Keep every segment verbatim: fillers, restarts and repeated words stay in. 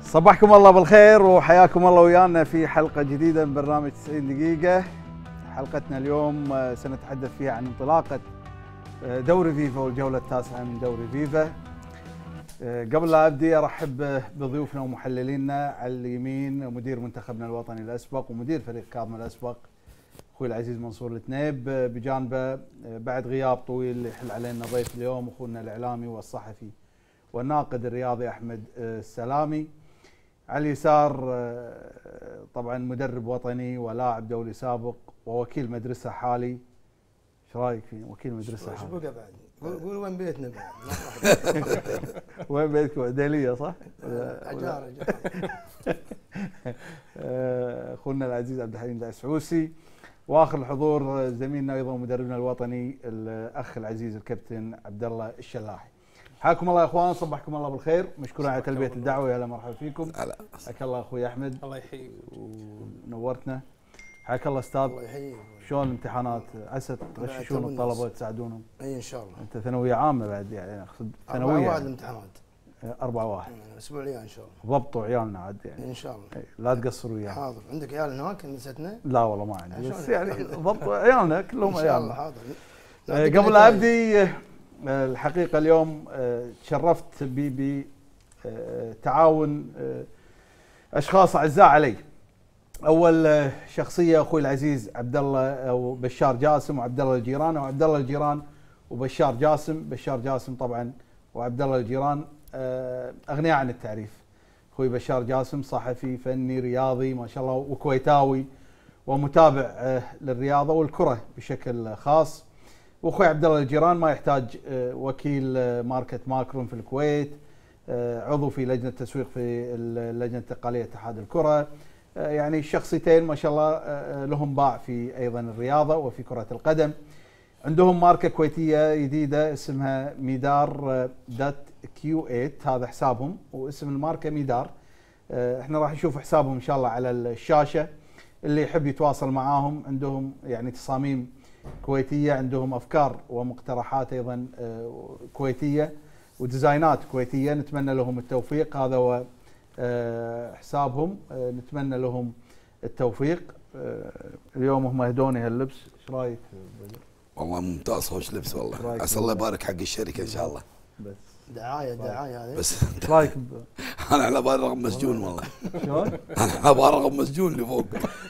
صباحكم الله بالخير وحياكم الله ويانا في حلقة جديدة من برنامج تسعين دقيقة. حلقتنا اليوم سنتحدث فيها عن انطلاقة دوري فيفا والجولة التاسعة من دوري فيفا. قبل لا أبدي أرحب بضيوفنا ومحللينا. على اليمين مدير منتخبنا الوطني الأسبق ومدير فريق كاظم الأسبق أخوي العزيز منصور التنيب، بجانبه بعد غياب طويل يحل علينا ضيف اليوم أخونا الإعلامي والصحفي والناقد الرياضي أحمد السلامي. على اليسار طبعا مدرب وطني ولاعب دولي سابق ووكيل مدرسة حالي. ايش رايك في وكيل مدرسة حالي؟ شو بقى بعد؟ قول وين بيتنا بعد؟ وين بيتكم؟ عديلية صح؟ عجارة اخونا العزيز عبد الحليم العسعوسي. واخر الحضور زميلنا ايضا مدربنا الوطني الاخ العزيز الكابتن عبد الله الشلاحي. حياكم الله يا اخوان، صبحكم الله بالخير، مشكورين على تلبيه الدعوه، يا هلا مرحبا فيكم. حياك الله اخوي احمد. الله يحييك ونورتنا. حياك الله استاذ. الله يحييك. شلون الامتحانات؟ عسى تغششون الطلبه وتساعدونهم. اي ان شاء الله. انت ثانويه عامه بعد يعني اقصد ثانويه. أربعة واحد الامتحانات. أربعة واحد. الاسبوع الجاي ان شاء الله. ضبطوا عيالنا عاد يعني. ان شاء الله. لا تقصروا ويانا. حاضر. عندك عيال هناك نستنا؟ لا والله ما عندي، بس يعني ضبطوا عيالنا كلهم عيالنا. حاضر. قبل لا ابدي الحقيقة اليوم تشرفت بتعاون أشخاص أعزاء علي. أول شخصية أخوي العزيز عبد الله أو بشار جاسم وعبد الله الجيران، أو عبد الله الجيران وبشار جاسم. بشار جاسم طبعا وعبد الله الجيران أغنياء عن التعريف. أخوي بشار جاسم صحفي فني رياضي ما شاء الله وكويتاوي ومتابع للرياضة والكرة بشكل خاص. واخوي عبد الله الجيران ما يحتاج وكيل ماركة ماكرون في الكويت، عضو في لجنة تسويق في اللجنة الانتقالية اتحاد الكرة. يعني الشخصيتين ما شاء الله لهم باع في ايضا الرياضة وفي كرة القدم. عندهم ماركة كويتية جديدة اسمها ميدار دوت كيو ثمانية، هذا حسابهم واسم الماركة ميدار. احنا راح نشوف حسابهم ان شاء الله على الشاشة. اللي يحب يتواصل معاهم عندهم يعني تصاميم كويتية، عندهم أفكار ومقترحات أيضا كويتية وديزاينات كويتية. نتمنى لهم التوفيق. هذا هو حسابهم، نتمنى لهم التوفيق. اليوم هم اهدوني هاللبس، ايش رايك؟ والله ممتاز، خوش لبس والله، عسى الله يبارك حق الشركة ان شاء الله. بس دعاية دعاية هذه. بس ايش رايك؟ انا على بالي رقم مسجون والله. شلون؟ انا على بالي رقم مسجون اللي فوق.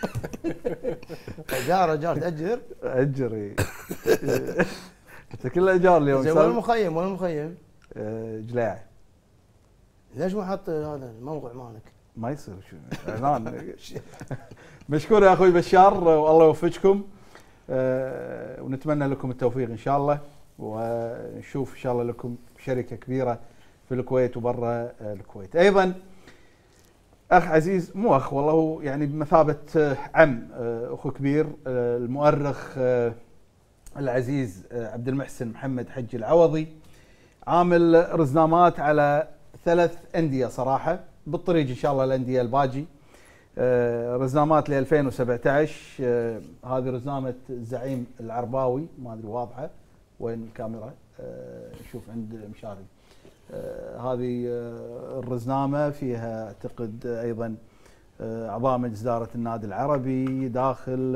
اجار اجار تاجر؟ اجر. انت كله اجار اليوم. زين وين المخيم؟ وين المخيم؟ جلاعي. ليش ما حط هذا الموقع مالك؟ ما يصير شو اعلان. مشكور يا اخوي بشار والله يوفقكم. أه ونتمنى لكم التوفيق ان شاء الله، ونشوف ان شاء الله لكم شركه كبيره في الكويت وبرا الكويت. ايضا اخ عزيز، مو اخ والله، هو يعني بمثابه عم، اخو كبير، المؤرخ العزيز عبد المحسن محمد حج العوضي. عامل رزنامات على ثلاث انديه صراحه، بالطريق ان شاء الله الانديه الباجي. رزنامات ل ألفين وسبعة عشر. هذه رزنامه الزعيم العرباوي، ما ادري واضحه وين الكاميرا، نشوف عند مشاري. هذه الرزنامه فيها اعتقد ايضا اعضاء مجلس اداره النادي العربي داخل،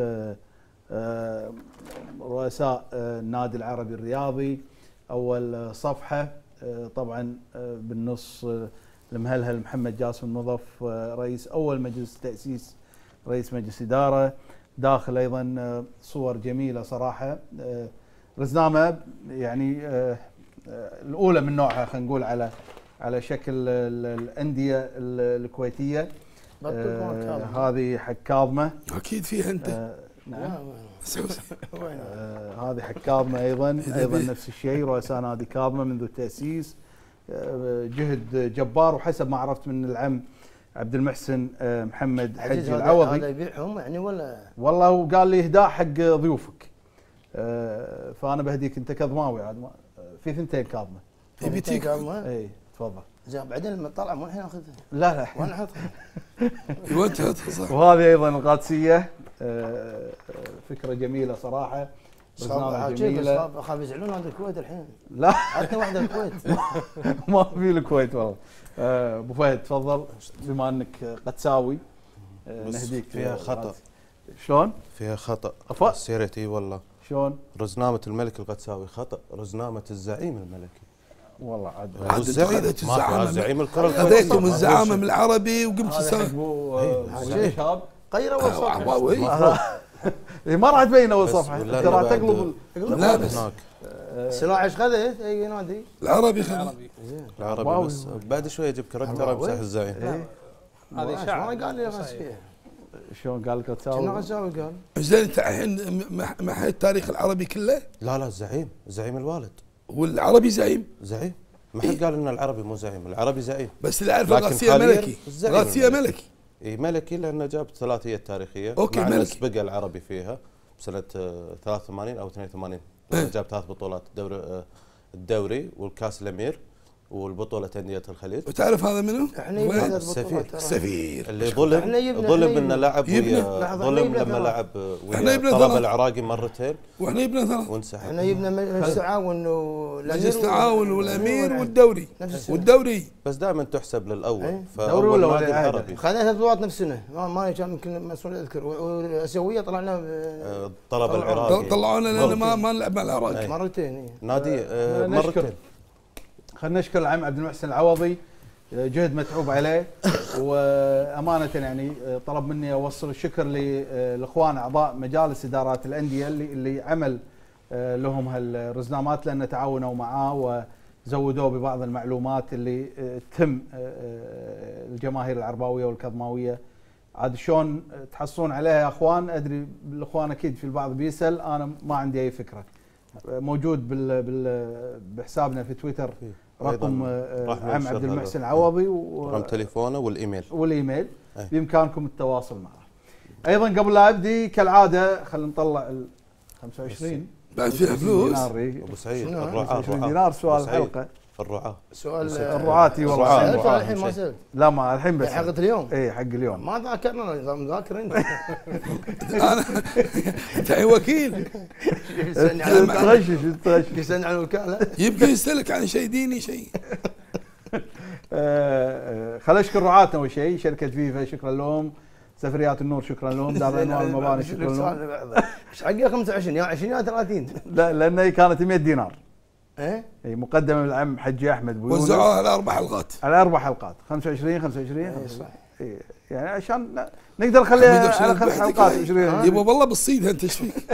رؤساء النادي العربي الرياضي. اول صفحه طبعا بالنص المهلهل محمد جاسم المضف رئيس اول مجلس تاسيس رئيس مجلس اداره. داخل ايضا صور جميله صراحه. رزنامه يعني الاولى من نوعها، خلينا نقول على على شكل الانديه الكويتيه. آه هذه حق كاظمه. اكيد فيها انت. آه نعم. آه هذه حق كاظمه ايضا، ايضا نفس الشيء، رؤساء نادي كاظمه منذ التاسيس. آه جهد جبار، وحسب ما عرفت من العم عبد المحسن آه محمد حج العوضي. هذا يبيعهم يعني ولا؟ والله هو قال لي اهداء حق ضيوفك. آه فانا بهديك انت كظماوي عاد. في ثنتين كاظمه. في ثنتين كاظمه؟ اي تفضل. زين بعدين لما طلع مو الحين اخذها؟ لا لا وين احطها؟ وين تحطها صح؟ وهذه ايضا القادسيه. فكره جميله صراحه. برنامج جميله. اخاف يزعلون هذا الكويت الحين. لا عندنا واحده الكويت. ما في الكويت والله. ابو فهد تفضل، بما انك قدساوي نهديك. فيها خطا. شلون؟ فيها خطا. أفا. سيرتي والله. شلون؟ رزنامه الملك القدساوي خطا، رزنامه الزعيم الملكي. والله عاد عاد خذت الزعامه. زعيم الكره خذيتم الزعامه من العربي وقمت تسوي ابو شهاب غير اول صفحه. ما راح تبين اول صفحه ترى تقلب. لا بس هناك سلاح ايش خذت؟ اي نادي العربي خذ العربي بس بعد شوي اجيب كاركتر امسح الزعيم. هذه اشاعه ما قال لي غش فيها. شلون قال لك كنا تساوي؟ غزاوي قال. زين انت الحين محيت التاريخ العربي كله؟ لا لا الزعيم، زعيم الوالد. والعربي زعيم؟ زعيم. ما حد قال ان العربي مو زعيم، العربي زعيم. بس اللي اعرفه غاسيه ملكي. غاسيه ملكي. اي ملكي لانه جاب ثلاثيه تاريخيه. اوكي ملكي. بقى العربي فيها بسنه ثلاثة وثمانين او اثنين وثمانين. جاب ثلاث بطولات، الدوري الدوري والكاس الامير والبطولة أندية الخليج. وتعرف هذا منو؟ احنا يبنى السفير. السفير اللي ظلم ظلم انه لعب ويا ظلم لما لعب ويا طلب العراقي مرتين. واحنا يبنى ثلاث. وانسحب. احنا يبنى مجلس التعاون والامير. مجلس التعاون والامير والدوري. والدوري بس دائما تحسب للاول. دوري ولا ولي العهد؟ خذينا ثلاث بطولات نفس السنة، ما ما كان يمكن مسؤول اذكر، والاسيويه طلعنا طلب العراقي. طلعونا لان ما ما نلعب مع العراقي. مرتين. نادي مرتين. خلينا نشكر العم عبد المحسن العوضي، جهد متعوب عليه، وامانه يعني طلب مني اوصل الشكر للاخوان اعضاء مجالس ادارات الانديه اللي اللي عمل لهم هالرزنامات، لان تعاونوا معاه وزودوه ببعض المعلومات اللي تهم الجماهير العرباويه والكظماويه. عاد شلون تحصلون عليها يا اخوان؟ ادري الاخوان اكيد في البعض بيسال، انا ما عندي اي فكره. موجود بال بال بحسابنا في تويتر رقم عم عبد المحسن العوضي ورقم تليفونه والايميل والايميل بامكانكم التواصل معه. ايضا قبل لا ابدي كالعاده خلينا نطلع ال خمسة وعشرين بعد فيها فلوس. ابو سعيد الرعاة خمسة وعشرين دينار سؤال الحلقه. الرعاة سؤال الرعاتي والله. سألت الحين ما سألت. لا ما الحين بس حقت اليوم. اي حق اليوم. ما ذاكرنا مذاكر انت. انا انت وكيل. تغشش تغشش. يسالني عن الوكاله. يمكن يسالك عن شيء ديني شيء. خلينا نشكر رعاتنا اول شيء، شركه فيفا شكرا لهم، سفريات النور شكرا لهم، دار انوار المباني شكرا لهم. ايش حقها خمسة وعشرين يا عشرين يا ثلاثين؟ لا لان كانت مئة دينار. ايه؟ اي مقدمه من العم حجي احمد بويونس. وزعوها على اربع حلقات. على اربع حلقات، خمسة وعشرين خمسة وعشرين. اي صح. اي يعني عشان نقدر نخليها على خمس حلقات عشرين. يبا والله بالصيد انت ايش فيك؟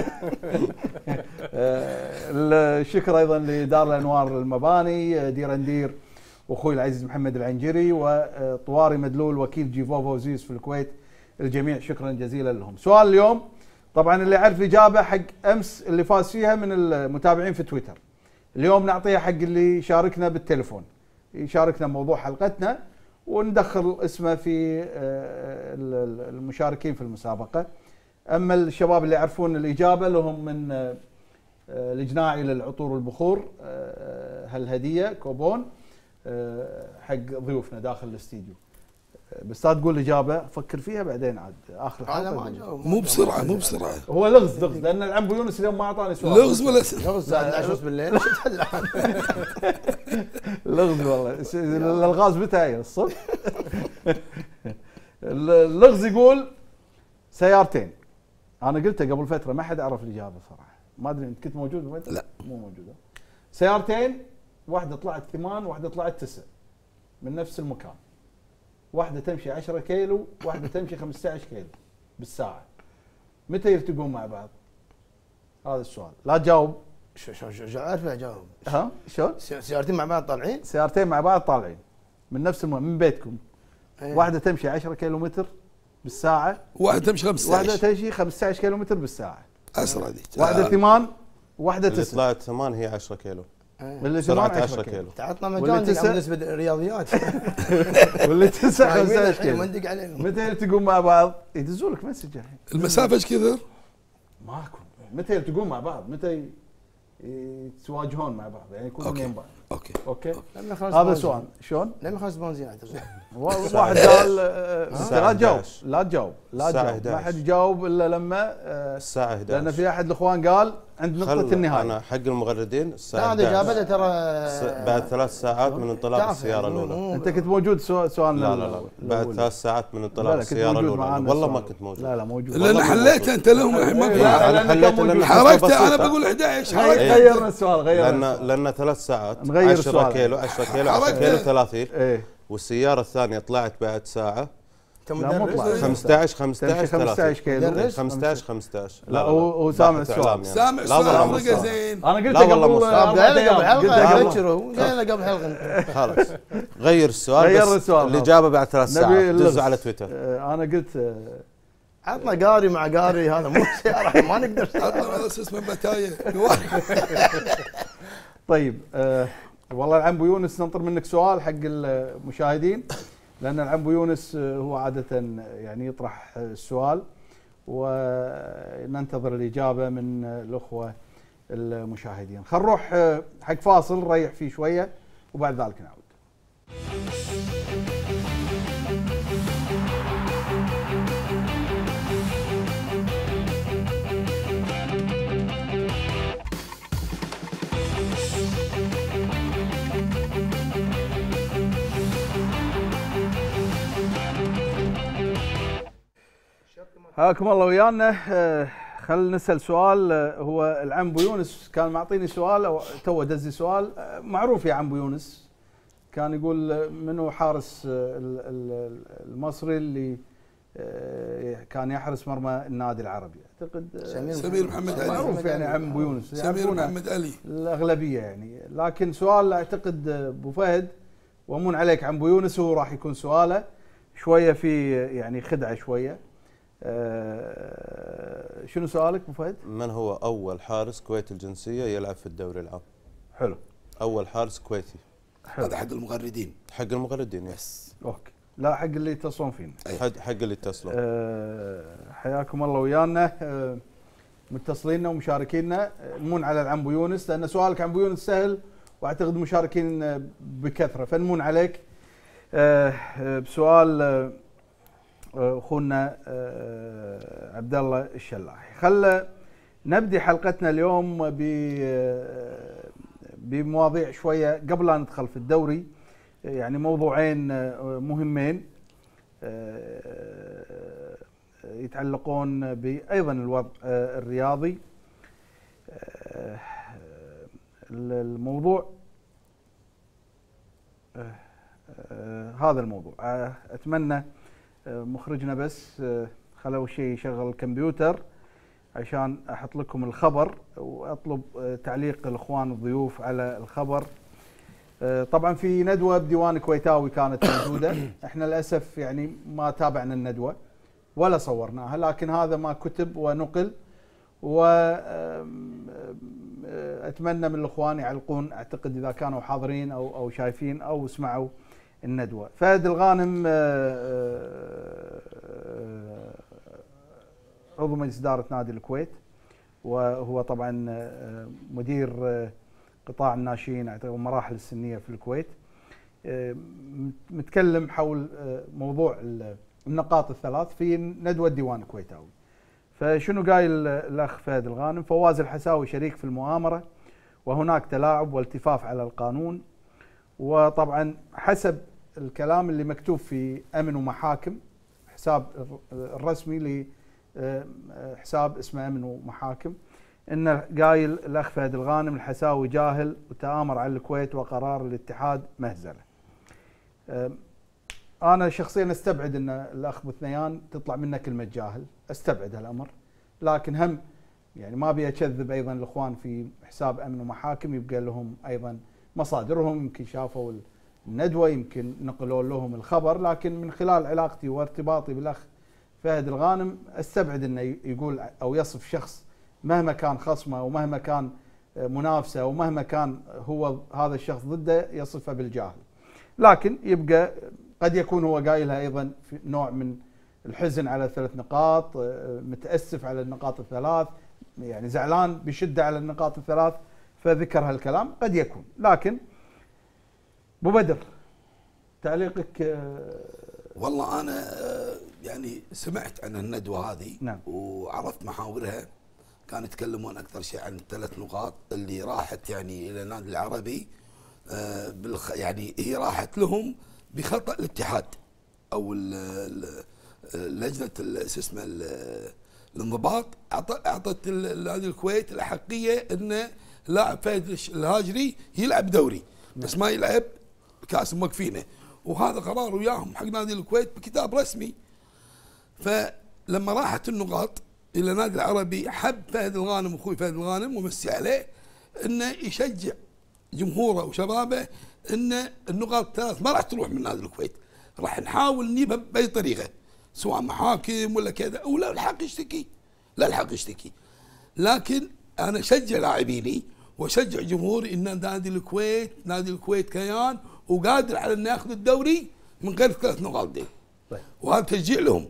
الشكر ايضا لدار الانوار المباني، ديرندير واخوي العزيز محمد العنجري، وطواري مدلول وكيل جيفوفا وزيز في الكويت، الجميع شكرا جزيلا لهم. سؤال اليوم طبعا اللي يعرف الاجابه حق امس اللي فاز فيها من المتابعين في تويتر، اليوم نعطيها حق اللي يشاركنا بالتليفون، يشاركنا موضوع حلقتنا وندخل اسمه في المشاركين في المسابقه. اما الشباب اللي يعرفون الاجابه لهم من الجناعي للعطور والبخور هالهديه كوبون حق ضيوفنا داخل الاستديو. بس لا تقول الاجابه، فكر فيها بعدين عاد اخر الحلقه. مو بسرعه مو بسرعه. هو لغز لغز لان العم يونس اليوم ما اعطاني سؤال. لغز ولا لغز الساعه عشرة بالليل. لغز والله. الالغاز متى هي الصبح؟ اللغز يقول سيارتين. انا قلتها قبل فتره ما حد عرف الاجابه صراحه، ما ادري انت كنت موجود ولا لا مو موجوده. سيارتين، واحده طلعت ثمان واحده طلعت تسع من نفس المكان. واحده تمشي عشرة كيلو، واحده تمشي خمسة عشر كيلو بالساعه. متى يلتقون مع بعض؟ هذا السؤال، لا تجاوب. شو شو شو عارف اجاوب. ها شلون؟ سيارتين مع بعض طالعين؟ سيارتين مع بعض طالعين من نفس الم... من بيتكم. ايه؟ واحده تمشي عشرة كيلو متر بالساعه، واحده تمشي خمسة عشر، واحده تمشي خمسة عشر كيلو متر بالساعه. اسرع ذيك. واحده ثمان، واحده تسع. اللي طلعت ثمان هي عشرة كيلو. واللي سرعة عشرة كيلو. تعطنا مجال بالنسبه للرياضيات. واللي تسع خمسة عشر كيلو. مندق عليهم. متى يلتقون مع بعض؟ يدزوا لك مسج الحين. المسافه ايش كثر؟ ماكو. متى يلتقون مع بعض؟ متى يتواجهون مع بعض؟ يعني يكونون يم بعض. اوكي اوكي. هذا سؤال شلون؟ لما يخلص بنزين واحد قال آه، الساعة لا تجاوب إحدى عشر. لا تجاوب لا الساعة تجاوب ما إحدى عشر. حد يجاوب الا لما آه، الساعة إحدى عشر. لان في احد الاخوان قال عند نقطه خل النهايه. انا حق المغردين لا الساعة هذا إحدى عشر. اجابته ترى س- بعد ثلاث ساعات من انطلاق تعرف السيارة يعني مو- الأولى. مو- انت كنت موجود سؤال سؤالنا لا لا لا الأول. بعد الأول. ثلاث ساعات من لا انطلاق لا كنت السيارة موجود الأولى. معانا والله السؤال. ما كنت موجود. لا لا موجود لان حليت انت لهم الحين ما في لا، حاجة. لا، انا لأن كان حليت لأن موجود. حركت الحسبة انا بسيطة. بقول احد عشر غير- حركت غيرنا السؤال لان غيرنا لان ثلاث ساعات نغير عشرة السؤال. كيلو عشرة كيلو حركت. عشرة كيلو ثلاثين ايه والسيارة الثانية طلعت بعد ساعة انت لا، مو مدرس طلع. خمسة عشر خمسة عشر تمشي خمسة عشر كيلو مدرس؟ خمسة عشر خمسة عشر لا، هو- هو سامع السؤال. سامع لا والله السؤال مو فرقه صار. زين. انا قلت لا والله مو قبل صار. أربعة قال قبل أيام. قلت حلقه قبل- ابشروا جاينا قبل حلقه خلاص غير السؤال غير بس السؤال. الإجابة بعد ثلاث نبي ساعات اللغز. دزوا على تويتر. آه، انا قلت آه، عطنا قاري مع قاري هذا مو سياره ما نقدر عطنا على اساس من بتايه. طيب آه والله العم ابو يونس ننطر منك سؤال حق المشاهدين، لان العم ابو يونس آه، هو عاده يعني يطرح آه، السؤال وننتظر الاجابه من آه، الاخوه المشاهدين. خل نروح آه، حق فاصل نريح فيه شويه وبعد ذلك نعود. حياكم الله ويانا. آه، خل نسال سؤال. آه، هو العم ابو يونس كان معطيني سؤال او تو دزي سؤال آه، معروف يا عم ابو يونس، كان يقول آه، منو حارس آه، ال- ال- المصري اللي آه، كان يحرس مرمى النادي العربي؟ اعتقد آه، سمير محمد علي. معروف يعني عم ابو يونس سمير يعرفونه محمد علي. الاغلبيه يعني، لكن سؤال اعتقد آه، ابو فهد وامون عليك عم ابو يونس هو راح يكون سؤاله شويه في آه، يعني خدعه شويه. آه، شنو سؤالك ابو فهد؟ من هو أول حارس كويتي الجنسية يلعب في الدوري العام؟ حلو أول حارس كويتي حلو هذا حق المغردين. حق المغردين يس. اوكي، لا حق اللي يتصلون فينا. حق حق اللي يتصلون. أه حياكم الله ويانا. أه متصليننا ومشاركينا. نمون على العم ابو يونس لان سؤالك عن ابو يونس سهل واعتقد مشاركين آه، بكثره، فنمون عليك أه آه، بسؤال آه، اخونا أه عبد الله الشلاحي. خل نبدي حلقتنا اليوم ب آه، بمواضيع شويه قبل لا ندخل في الدوري، يعني موضوعين آه، مهمين آه، يتعلقون بايضا الوضع آه، الرياضي. آه، الموضوع آه، آه، هذا الموضوع آه، اتمنى آه، مخرجنا بس آه، خلوا اول شيء يشغل الكمبيوتر عشان احط لكم الخبر واطلب آه، تعليق الاخوان الضيوف على الخبر. آه، طبعا في ندوه بديوان كويتاوي كانت موجوده، احنا للاسف يعني ما تابعنا الندوه ولا صورناها، لكن هذا ما كتب ونقل، واتمنى من الاخوان يعلقون، اعتقد اذا كانوا حاضرين او او شايفين او سمعوا الندوه. فهد الغانم آه، آه، عضو مجلس اداره نادي الكويت، وهو طبعا آه، مدير آه، قطاع الناشئين اعتقد المراحل السنيه في الكويت. آه، متكلم حول آه، موضوع النقاط الثلاث في ندوه ديوان كويتاوي. فشنو قايل الاخ فهد الغانم؟ فواز الحساوي شريك في المؤامره وهناك تلاعب والتفاف على القانون. وطبعا حسب الكلام اللي مكتوب في امن ومحاكم، حساب الرسمي لحساب اسمه امن ومحاكم، ان قايل الاخ فهد الغانم الحساوي جاهل وتآمر على الكويت وقرار الاتحاد مهزله. انا شخصيا استبعد ان الاخ بثنيان تطلع منه كلمه جاهل، استبعد هالامر، لكن هم يعني ما ابي اكذب ايضا الاخوان في حساب امن ومحاكم، يبقى لهم ايضا مصادرهم، يمكن شافوا الندوه، يمكن نقلوا لهم الخبر، لكن من خلال علاقتي وارتباطي بالاخ فهد الغانم استبعد انه يقول او يصف شخص مهما كان خصمه ومهما كان منافسه ومهما كان هو هذا الشخص ضده يصفه بالجاهل. لكن يبقى قد يكون هو قايلها ايضا في نوع من الحزن على ثلاث نقاط، متاسف على النقاط الثلاث، يعني زعلان بشده على النقاط الثلاث فذكر هالكلام، قد يكون. لكن ابو بدر تعليقك. آه، والله انا آه، يعني سمعت عن الندوه هذه، نعم. وعرفت محاورها. كانوا يتكلمون اكثر شيء عن الثلاث نقاط اللي راحت يعني الى النادي العربي. آه، بالخ يعني هي راحت لهم بخطا الاتحاد او ال- ال- لجنه ال- شو اسمه ال- الانضباط. أعط- اعطت ال- نادي الكويت الاحقيه ان لاعب فهد الش- الهاجري يلعب دوري بس ما يلعب كاس موقفينه، وهذا قرار وياهم حق نادي الكويت بكتاب رسمي. فلما راحت النقاط الى النادي العربي، حب فهد الغانم اخوي فهد الغانم ومسي عليه انه يشجع جمهوره وشبابه ان النقاط الثلاث ما راح تروح من نادي الكويت، راح نحاول نجيبها باي طريقه، سواء محاكم ولا كذا، ولا الحق يشتكي، لا الحق يشتكي. لكن انا اشجع لاعبيني واشجع جمهوري ان نادي الكويت نادي الكويت كيان وقادر على انه ياخذ الدوري من غير ثلاث نقاط دي. طيب. وهذا تشجيع لهم.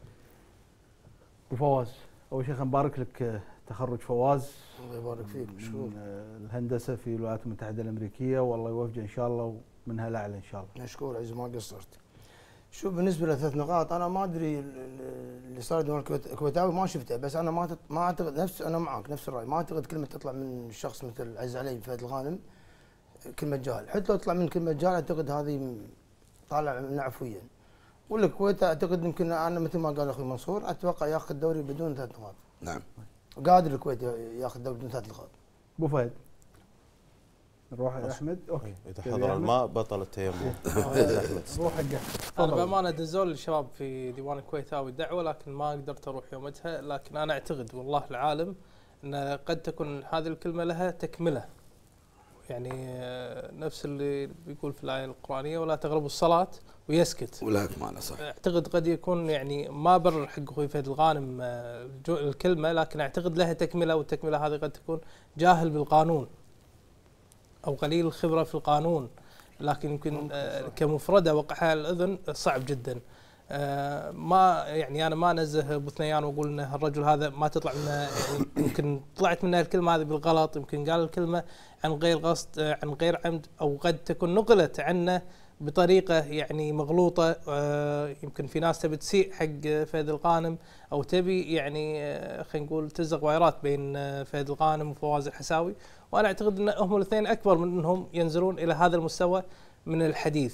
ابو فواز، اول شيء خلينا نبارك لك آه، تخرج فواز الله يبارك فيك، مشكور. من آه، الهندسه في الولايات المتحده الامريكيه، والله يوفقه ان شاء الله ومنها الاعلى ان شاء الله. مشكور عزيز، ما قصرت. شوف بالنسبه لثلاث نقاط، انا ما ادري ال- ال- اللي صار دون الكويت- الكويتاوي ما شفته، بس انا ما تط- ما اعتقد نفس انا معك نفس الراي، ما اعتقد كلمه تطلع من شخص مثل عز علي فهد الغانم كلمه جاهل، حتى لو تطلع من كلمه جاهل اعتقد هذه م- طالع من عفويا. والكويت اعتقد يمكن انا مثل ما قال اخوي منصور اتوقع ياخذ الدوري بدون ثلاث نقاط. نعم. قادر الكويت ياخذ الدوري بدون ثلاث نقاط. ابو فهد نروح يا احمد. اوكي اذا تبي حضر أحمد؟ الماء بطل التيمم. روح حقه. انا تفضل. بامانه دزوا لي الشباب في ديوان الكويتاوي الدعوه، لكن ما قدرت اروح يومتها. لكن انا اعتقد والله العالم ان قد تكون هذه الكلمه لها تكمله، يعني آه، نفس اللي بيقول في الايه القرانيه ولا تغربوا الصلاه ويسكت. ولك معنى صح. اعتقد قد يكون يعني ما بر حق اخوي فهد الغانم آه، الجو- الكلمه، لكن اعتقد لها تكمله، والتكمله هذه قد تكون جاهل بالقانون او قليل الخبره في القانون، لكن يمكن آه، كمفرده وقعها على الاذن صعب جدا. آه، ما يعني انا ما انزه ابو ثنيان واقول ان الرجل هذا ما تطلع منه، يعني يمكن طلعت منه الكلمه هذه بالغلط، يمكن قال الكلمه عن غير قصد، آه، عن غير عمد، او قد تكون نقلت عنه بطريقه يعني مغلوطه. آه، يمكن في ناس تبي تسيء حق فهد الغانم، او تبي يعني آه، خلينا نقول تلزق وايرات بين آه، فهد الغانم وفواز الحساوي. وانا اعتقد ان هم الاثنين اكبر من انهم ينزلون الى هذا المستوى من الحديث.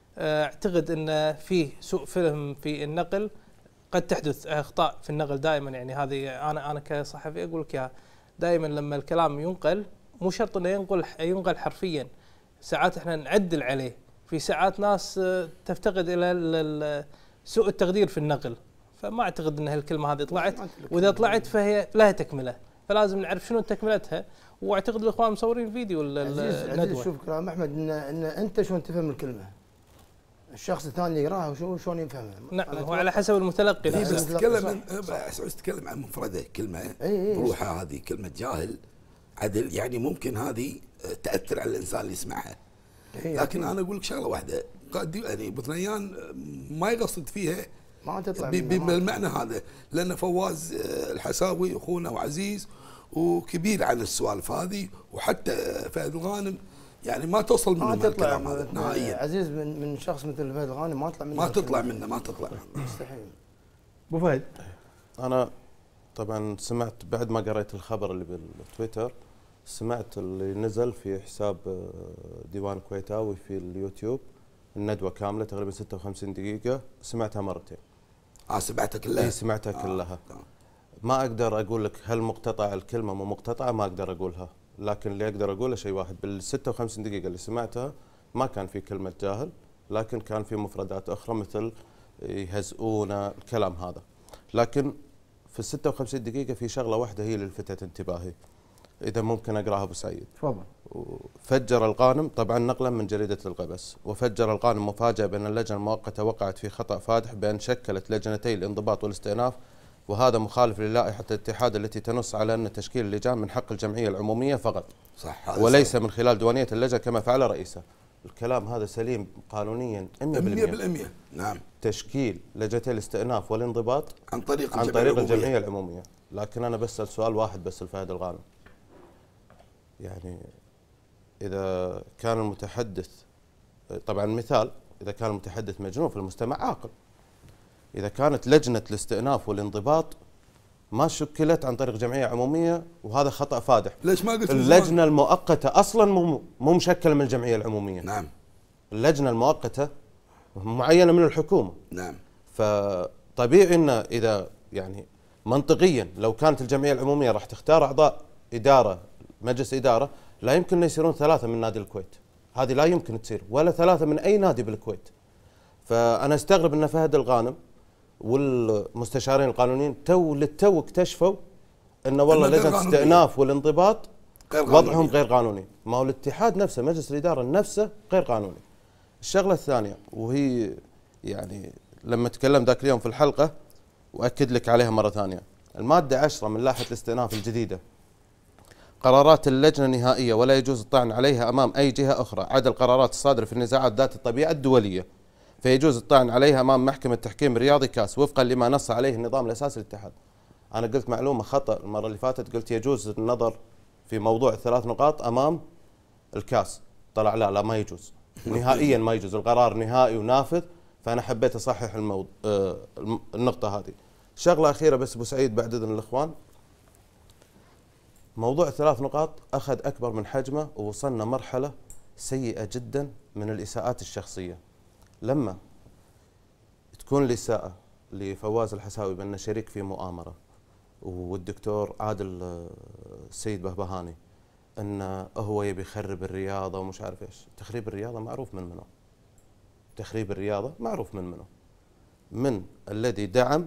اعتقد ان فيه سوء فهم في النقل، قد تحدث اخطاء في النقل دائما، يعني هذه انا انا كصحفي اقول لك اياها دائما. لما الكلام ينقل مو شرط انه ينقل ينقل حرفيا، ساعات احنا نعدل عليه. في ساعات ناس تفتقد الى سوء التقدير في النقل، فما اعتقد ان هالكلمه هذه طلعت، واذا طلعت فهي لها تكمله، فلازم نعرف شنو تكملتها. واعتقد الاخوان مصورين فيديو عزيز عزيز شوف كلام احمد ان ان انت شلون تفهم الكلمه، الشخص الثاني يقراها وشو شلون يفهمها. نعم، هو على حسب المتلقي. في نفسه. بس تتكلم عن تتكلم عن مفرده كلمه اي بروحها، هذه كلمه جاهل عدل، يعني ممكن هذه تاثر على الانسان اللي يسمعها. لكن انا اقول لك شغله واحده، قد يعني ابو ثنيان ما يقصد فيها ما تطلع بالمعنى هذا، لان فواز الحساوي اخونا وعزيز وكبير عن السوالف هذه، وحتى فهد الغانم يعني ما توصل منه ما تطلع هذا نهائيا. عزيز من من شخص مثل فهد الغانم ما تطلع منه، ما تطلع منه ما تطلع مستحيل. ابو فهد انا طبعا سمعت بعد ما قريت الخبر اللي بالتويتر، سمعت اللي نزل في حساب ديوان الكويتاوي في اليوتيوب الندوه كامله تقريبا ستة وخمسين دقيقه، سمعتها مرتين. اه سمعتها كلها؟ اي سمعتها آه كلها. آه. ما اقدر اقول لك هل مقتطع الكلمه مو مقتطعه، ما اقدر اقولها، لكن اللي اقدر اقوله شيء واحد، بال ستة وخمسين دقيقه اللي سمعتها ما كان في كلمه جاهل، لكن كان في مفردات اخرى مثل يهزئون الكلام هذا. لكن في ال ستة وخمسين دقيقه في شغله واحده هي اللي لفتت انتباهي، اذا ممكن اقراها ابو سعيد. تفضل. فجر الغانم، طبعا نقلا من جريده القبس، وفجر الغانم مفاجاه بان اللجنه المؤقته وقعت في خطا فادح بان شكلت لجنتي الانضباط والاستئناف، وهذا مخالف للائحه الاتحاد التي تنص على ان تشكيل اللجان من حق الجمعيه العموميه فقط، صح، وليس صحيح من خلال ديوانيه اللجنه كما فعل رئيسه. الكلام هذا سليم قانونيا مئة بالمئة. نعم. تشكيل لجنتي الاستئناف والانضباط عن طريق عن طريق الجمعيه العموميه. لكن انا بسال سؤال واحد بس لفهد الغانم، يعني اذا كان المتحدث، طبعا مثال اذا كان المتحدث مجنون فالمستمع عاقل. اذا كانت لجنه الاستئناف والانضباط ما شكلت عن طريق جمعيه عموميه وهذا خطا فادح. ليش ما قلت اللجنه المؤقته اصلا مو مو مشكله من الجمعيه العموميه. نعم. اللجنه المؤقته معينه من الحكومه. نعم. فطبيعي انه اذا يعني منطقيا لو كانت الجمعيه العموميه راح تختار اعضاء اداره مجلس اداره، لا يمكن ان يصيرون ثلاثه من نادي الكويت. هذه لا يمكن تصير، ولا ثلاثه من اي نادي بالكويت. فانا استغرب ان فهد الغانم والمستشارين القانونيين تو للتو اكتشفوا انه والله لجنه الاستئناف والانضباط وضعهم غير قانوني. ما هو الاتحاد نفسه مجلس الاداره نفسه غير قانوني. الشغله الثانيه وهي يعني لما تكلم ذاك اليوم في الحلقه واكد لك عليها مره ثانيه، الماده عشرة من لائحه الاستئناف الجديده: قرارات اللجنه نهائيه ولا يجوز الطعن عليها امام اي جهه اخرى عدا القرارات الصادره في النزاعات ذات الطبيعه الدوليه، فيجوز الطعن عليها امام محكمه تحكيم رياضي كاس وفقا لما نص عليه النظام الاساسي للاتحاد. انا قلت معلومه خطا المره اللي فاتت، قلت يجوز النظر في موضوع الثلاث نقاط امام الكاس، طلع لا لا ما يجوز نهائيا، ما يجوز، القرار نهائي ونافذ. فانا حبيت اصحح الموضوع آه النقطه هذه. شغله اخيره بس ابو سعيد بعد اذن الاخوان، موضوع الثلاث نقاط اخذ اكبر من حجمه ووصلنا مرحله سيئه جدا من الاساءات الشخصيه. لما تكون الاساءه لفواز الحساوي بانه شريك في مؤامره، والدكتور عادل السيد بهبهاني انه هو يبي يخرب الرياضه ومش عارف ايش، تخريب الرياضه معروف من منو؟ تخريب الرياضه معروف من منو؟ من الذي دعم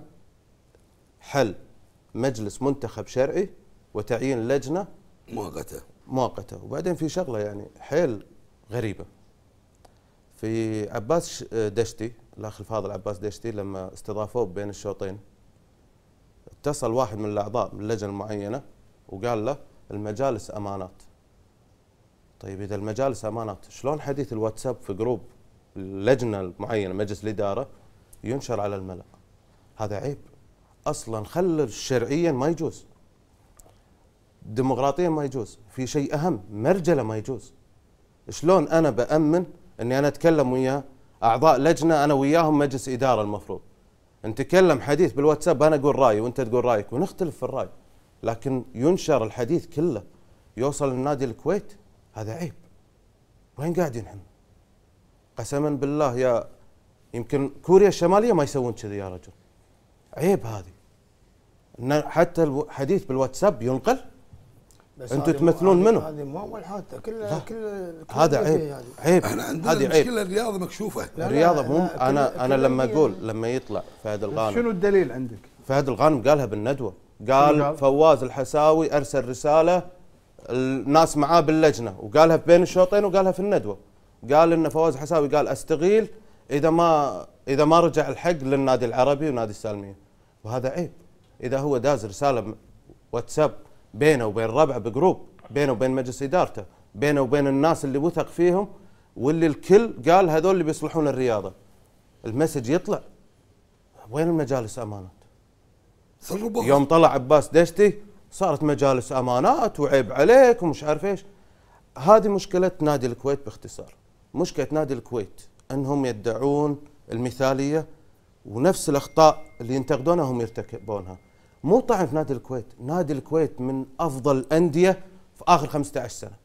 حل مجلس منتخب شرعي وتعيين لجنه مؤقته مؤقته. وبعدين في شغله يعني حيل غريبه، في عباس دشتي الاخ الفاضل عباس دشتي لما استضافوه بين الشوطين، اتصل واحد من الاعضاء من اللجنه المعينه وقال له المجالس امانات. طيب اذا المجالس امانات، شلون حديث الواتساب في جروب اللجنه المعينه مجلس الاداره ينشر على الملأ؟ هذا عيب اصلا، خل شرعيا ما يجوز، ديمقراطيا ما يجوز، في شيء اهم مرجله ما يجوز. شلون انا بامن اني انا اتكلم ويا اعضاء لجنه انا وياهم مجلس اداره، المفروض نتكلم حديث بالواتساب انا اقول رايي وانت تقول رايك ونختلف في الراي، لكن ينشر الحديث كله يوصل لنادي الكويت، هذا عيب. وين قاعدين احنا؟ قسما بالله يا يمكن كوريا الشماليه ما يسوون كذي يا رجل. عيب هذه. ان حتى الحديث بالواتساب ينقل. انتم تمثلون منه؟ هذه مو اول حادثه، كلها كل هذا عيب. عيب. احنا عندنا مشكله الرياضه مكشوفه. الرياضه مو انا انا لما اقول لما يطلع فهد الغانم، شنو الدليل عندك؟ فهد الغانم قالها بالندوه، قال, قال فواز الحساوي ارسل رساله الناس معاه باللجنه، وقالها بين الشوطين وقالها في الندوه، قال ان فواز الحساوي قال استغيل اذا ما اذا ما رجع الحق للنادي العربي ونادي السالميه، وهذا عيب. اذا هو داز رساله واتساب بينه وبين ربعه بجروب، بينه وبين مجلس ادارته، بينه وبين الناس اللي وثق فيهم واللي الكل قال هذول اللي بيصلحون الرياضه، المسج يطلع. وين المجالس امانات؟ يوم طلع عباس دشتي صارت مجالس امانات وعيب عليك ومش عارف ايش. هذه مشكله نادي الكويت باختصار. مشكله نادي الكويت انهم يدعون المثاليه ونفس الاخطاء اللي ينتقدونها هم يرتكبونها. مو طعن في نادي الكويت، نادي الكويت من افضل الانديه في اخر خمسة عشر سنه.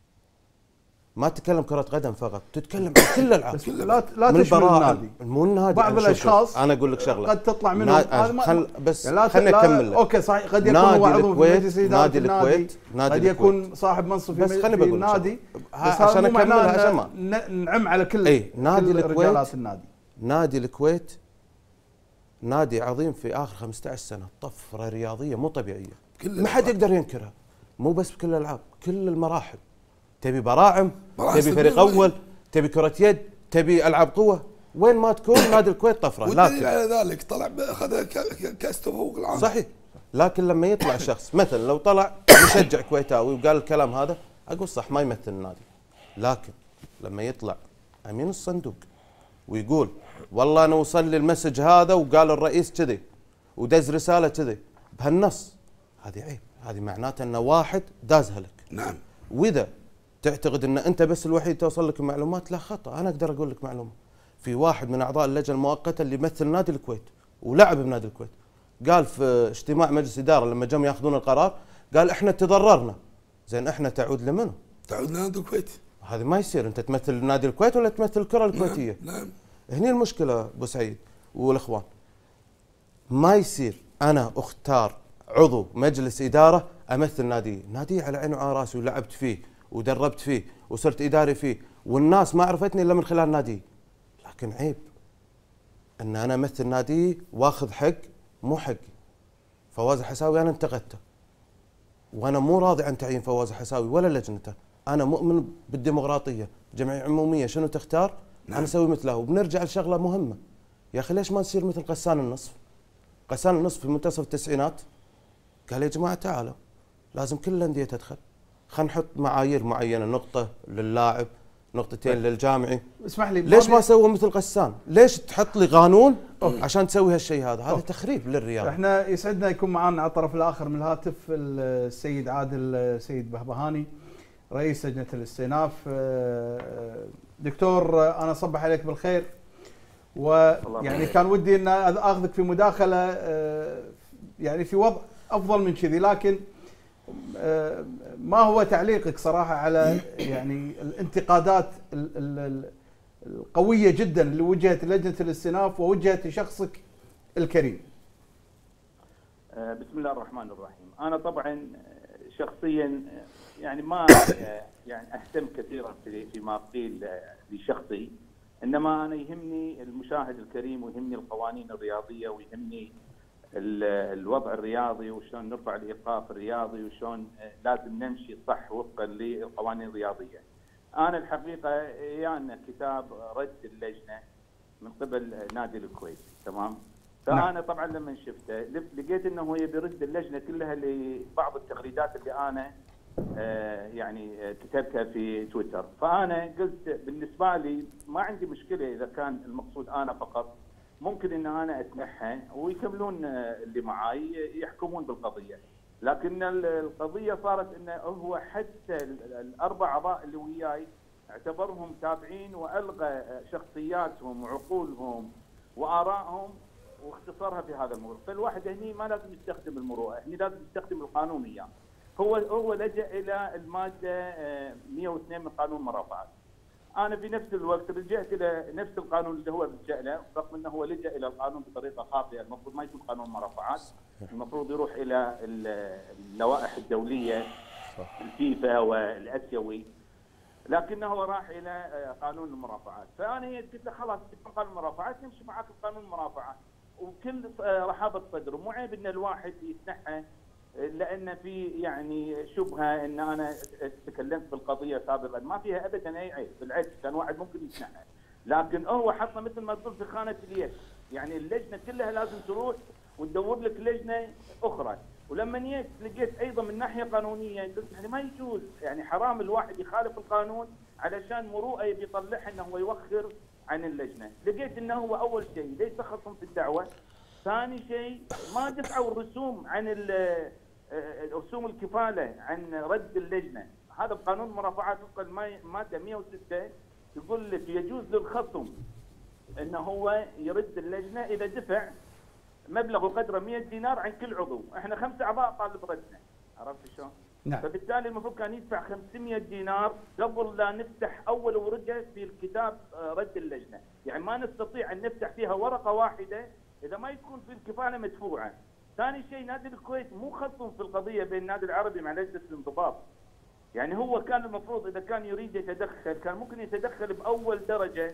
ما تتكلم كره قدم فقط، تتكلم عن كل الالعاب. لا لا تشمل النادي، مو النادي. بعض الاشخاص انا اقول لك شغله قد تطلع منهم خل بس خليني اكمل لك. اوكي صحيح، قد يكون هو عضو في مجلس اداره نادي الكويت، قد يكون صاحب منصب بس في النادي، عشان اكملها عشان ما نعم على كل اي نادي الكويت. النادي نادي الكويت نادي عظيم في اخر خمسة عشر سنه، طفره رياضيه مو طبيعيه، ما حد يقدر ينكرها. مو بس بكل الالعاب، كل المراحل. تبي براعم، تبي فريق اول، تبي كره يد، تبي العاب قوه، وين ما تكون نادي الكويت طفره. لكن على ذلك طلع اخذ كاس تفوق العام. صحيح، لكن لما يطلع شخص مثلا لو طلع مشجع كويتاوي وقال الكلام هذا اقول صح ما يمثل النادي، لكن لما يطلع امين الصندوق ويقول والله انا وصل لي المسج هذا وقال الرئيس كذي ودز رساله كذي بهالنص، هذه عيب. هذه معناته انه واحد دازها لك. نعم. واذا تعتقد ان انت بس الوحيد توصل لك المعلومات، لا خطا، انا اقدر اقول لك معلومه. في واحد من اعضاء اللجنه المؤقته اللي يمثل نادي الكويت ولعب بنادي الكويت، قال في اجتماع مجلس اداره لما جم ياخذون القرار، قال احنا تضررنا. زين احنا تعود لمنو؟ تعود لنادي الكويت. هذا ما يصير، انت تمثل نادي الكويت ولا تمثل الكره الكويتيه؟ نعم, نعم. هني المشكله ابو سعيد والاخوان. ما يصير انا اختار عضو مجلس اداره امثل نادي، نادي على عيني وعلى راسي ولعبت فيه ودربت فيه وصرت اداري فيه، والناس ما عرفتني الا من خلال نادي. لكن عيب ان انا امثل نادي واخذ حق مو حقي. فواز الحساوي انا انتقدته، وانا مو راضي عن تعيين فواز الحساوي ولا لجنته. انا مؤمن بالديمقراطيه، جمعيه عموميه شنو تختار نعم. انا اسوي مثلها. وبنرجع لشغله مهمه، يا اخي ليش ما نصير مثل قسان النصف؟ قسان النصف في منتصف التسعينات قال يا جماعه تعالوا لازم كل الانديه تدخل، خلينا نحط معايير معينه، نقطه للاعب، نقطتين للجامعي. اسمح لي، ليش ما سووا مثل قسان؟ ليش تحط لي قانون عشان تسوي هالشيء هذا؟ هذا تخريب للرياضه. احنا يسعدنا يكون معنا على الطرف الاخر من الهاتف السيد عادل سيد بهبهاني رئيس لجنه الاستئناف. دكتور انا صبح عليك بالخير، ويعني كان ودي ان اخذك في مداخله يعني في وضع افضل من كذي، لكن ما هو تعليقك صراحه على يعني الانتقادات القويه جدا اللي وجهت لجنه الاستئناف ووجهت لشخصك الكريم؟ بسم الله الرحمن الرحيم. انا طبعا شخصيا يعني ما يعني اهتم كثيرا في فيما قيل لشخصي، انما انا يهمني المشاهد الكريم ويهمني القوانين الرياضيه ويهمني الوضع الرياضي وشلون نرفع الايقاف الرياضي وشلون لازم نمشي صح وفقا للقوانين الرياضيه. انا الحقيقه يعني كتاب رد اللجنه من قبل نادي الكويت، تمام؟ فانا طبعا لما شفته لقيت انه هو يبي يرد اللجنه كلها لبعض التغريدات اللي انا آه يعني كتبتها في تويتر. فانا قلت بالنسبه لي ما عندي مشكله اذا كان المقصود انا فقط، ممكن ان انا اتنحى ويكملون اللي معاي يحكمون بالقضيه، لكن القضيه صارت انه هو حتى الاربع اعضاء اللي وياي اعتبرهم تابعين والغى شخصياتهم وعقولهم وارائهم واختصرها في هذا الموضوع. فالواحد هني ما لازم يستخدم المروءه، هني لازم يستخدم القانون اياه. هو هو لجأ الى الماده مئة واثنين من قانون المرافعات. انا في نفس الوقت لجأت الى نفس القانون اللي هو لجأ له، رغم انه هو لجأ الى القانون بطريقه خاطئه، المفروض ما يكون قانون مرافعات، المفروض يروح الى اللوائح الدوليه الفيفا والاسيوي، لكنه راح الى قانون المرافعات. فانا قلت له خلاص قانون المرافعات نمشي معك بقانون المرافعات وكل رحابه صدر، مو عيب ان الواحد يتنحى لان في يعني شبهه ان انا تكلمت بالقضيه سابقا، ما فيها ابدا اي عيب، بالعكس كان واحد ممكن يتنحى، لكن هو حطنا مثل ما تقول في خانه اليد، يعني اللجنه كلها لازم تروح وتدور لك لجنه اخرى. ولما جيت لقيت ايضا من ناحيه قانونيه قلت يعني ما يجوز، يعني حرام الواحد يخالف القانون علشان مروءه يبي يطلعها انه هو يوخر عن اللجنه. لقيت انه هو اول شيء ليس خصم في الدعوه، ثاني شيء ما دفعوا الرسوم عن رسوم الكفاله عن رد اللجنه. هذا بقانون المرافعات وفق الماده مئة وستة يقول لك يجوز للخصم انه هو يرد اللجنه اذا دفع مبلغ قدره مئة دينار عن كل عضو. احنا خمسه اعضاء طالب ردنا، عرفت شلون؟ نعم. فبالتالي المفروض كان يدفع خمسمئة دينار قبل لا نفتح اول ورقه في الكتاب رد اللجنه، يعني ما نستطيع ان نفتح فيها ورقه واحده اذا ما يكون في الكفاله مدفوعه. ثاني شيء نادي الكويت مو خصم في القضيه بين النادي العربي مع لجنه الانضباط، يعني هو كان المفروض اذا كان يريد يتدخل كان ممكن يتدخل باول درجه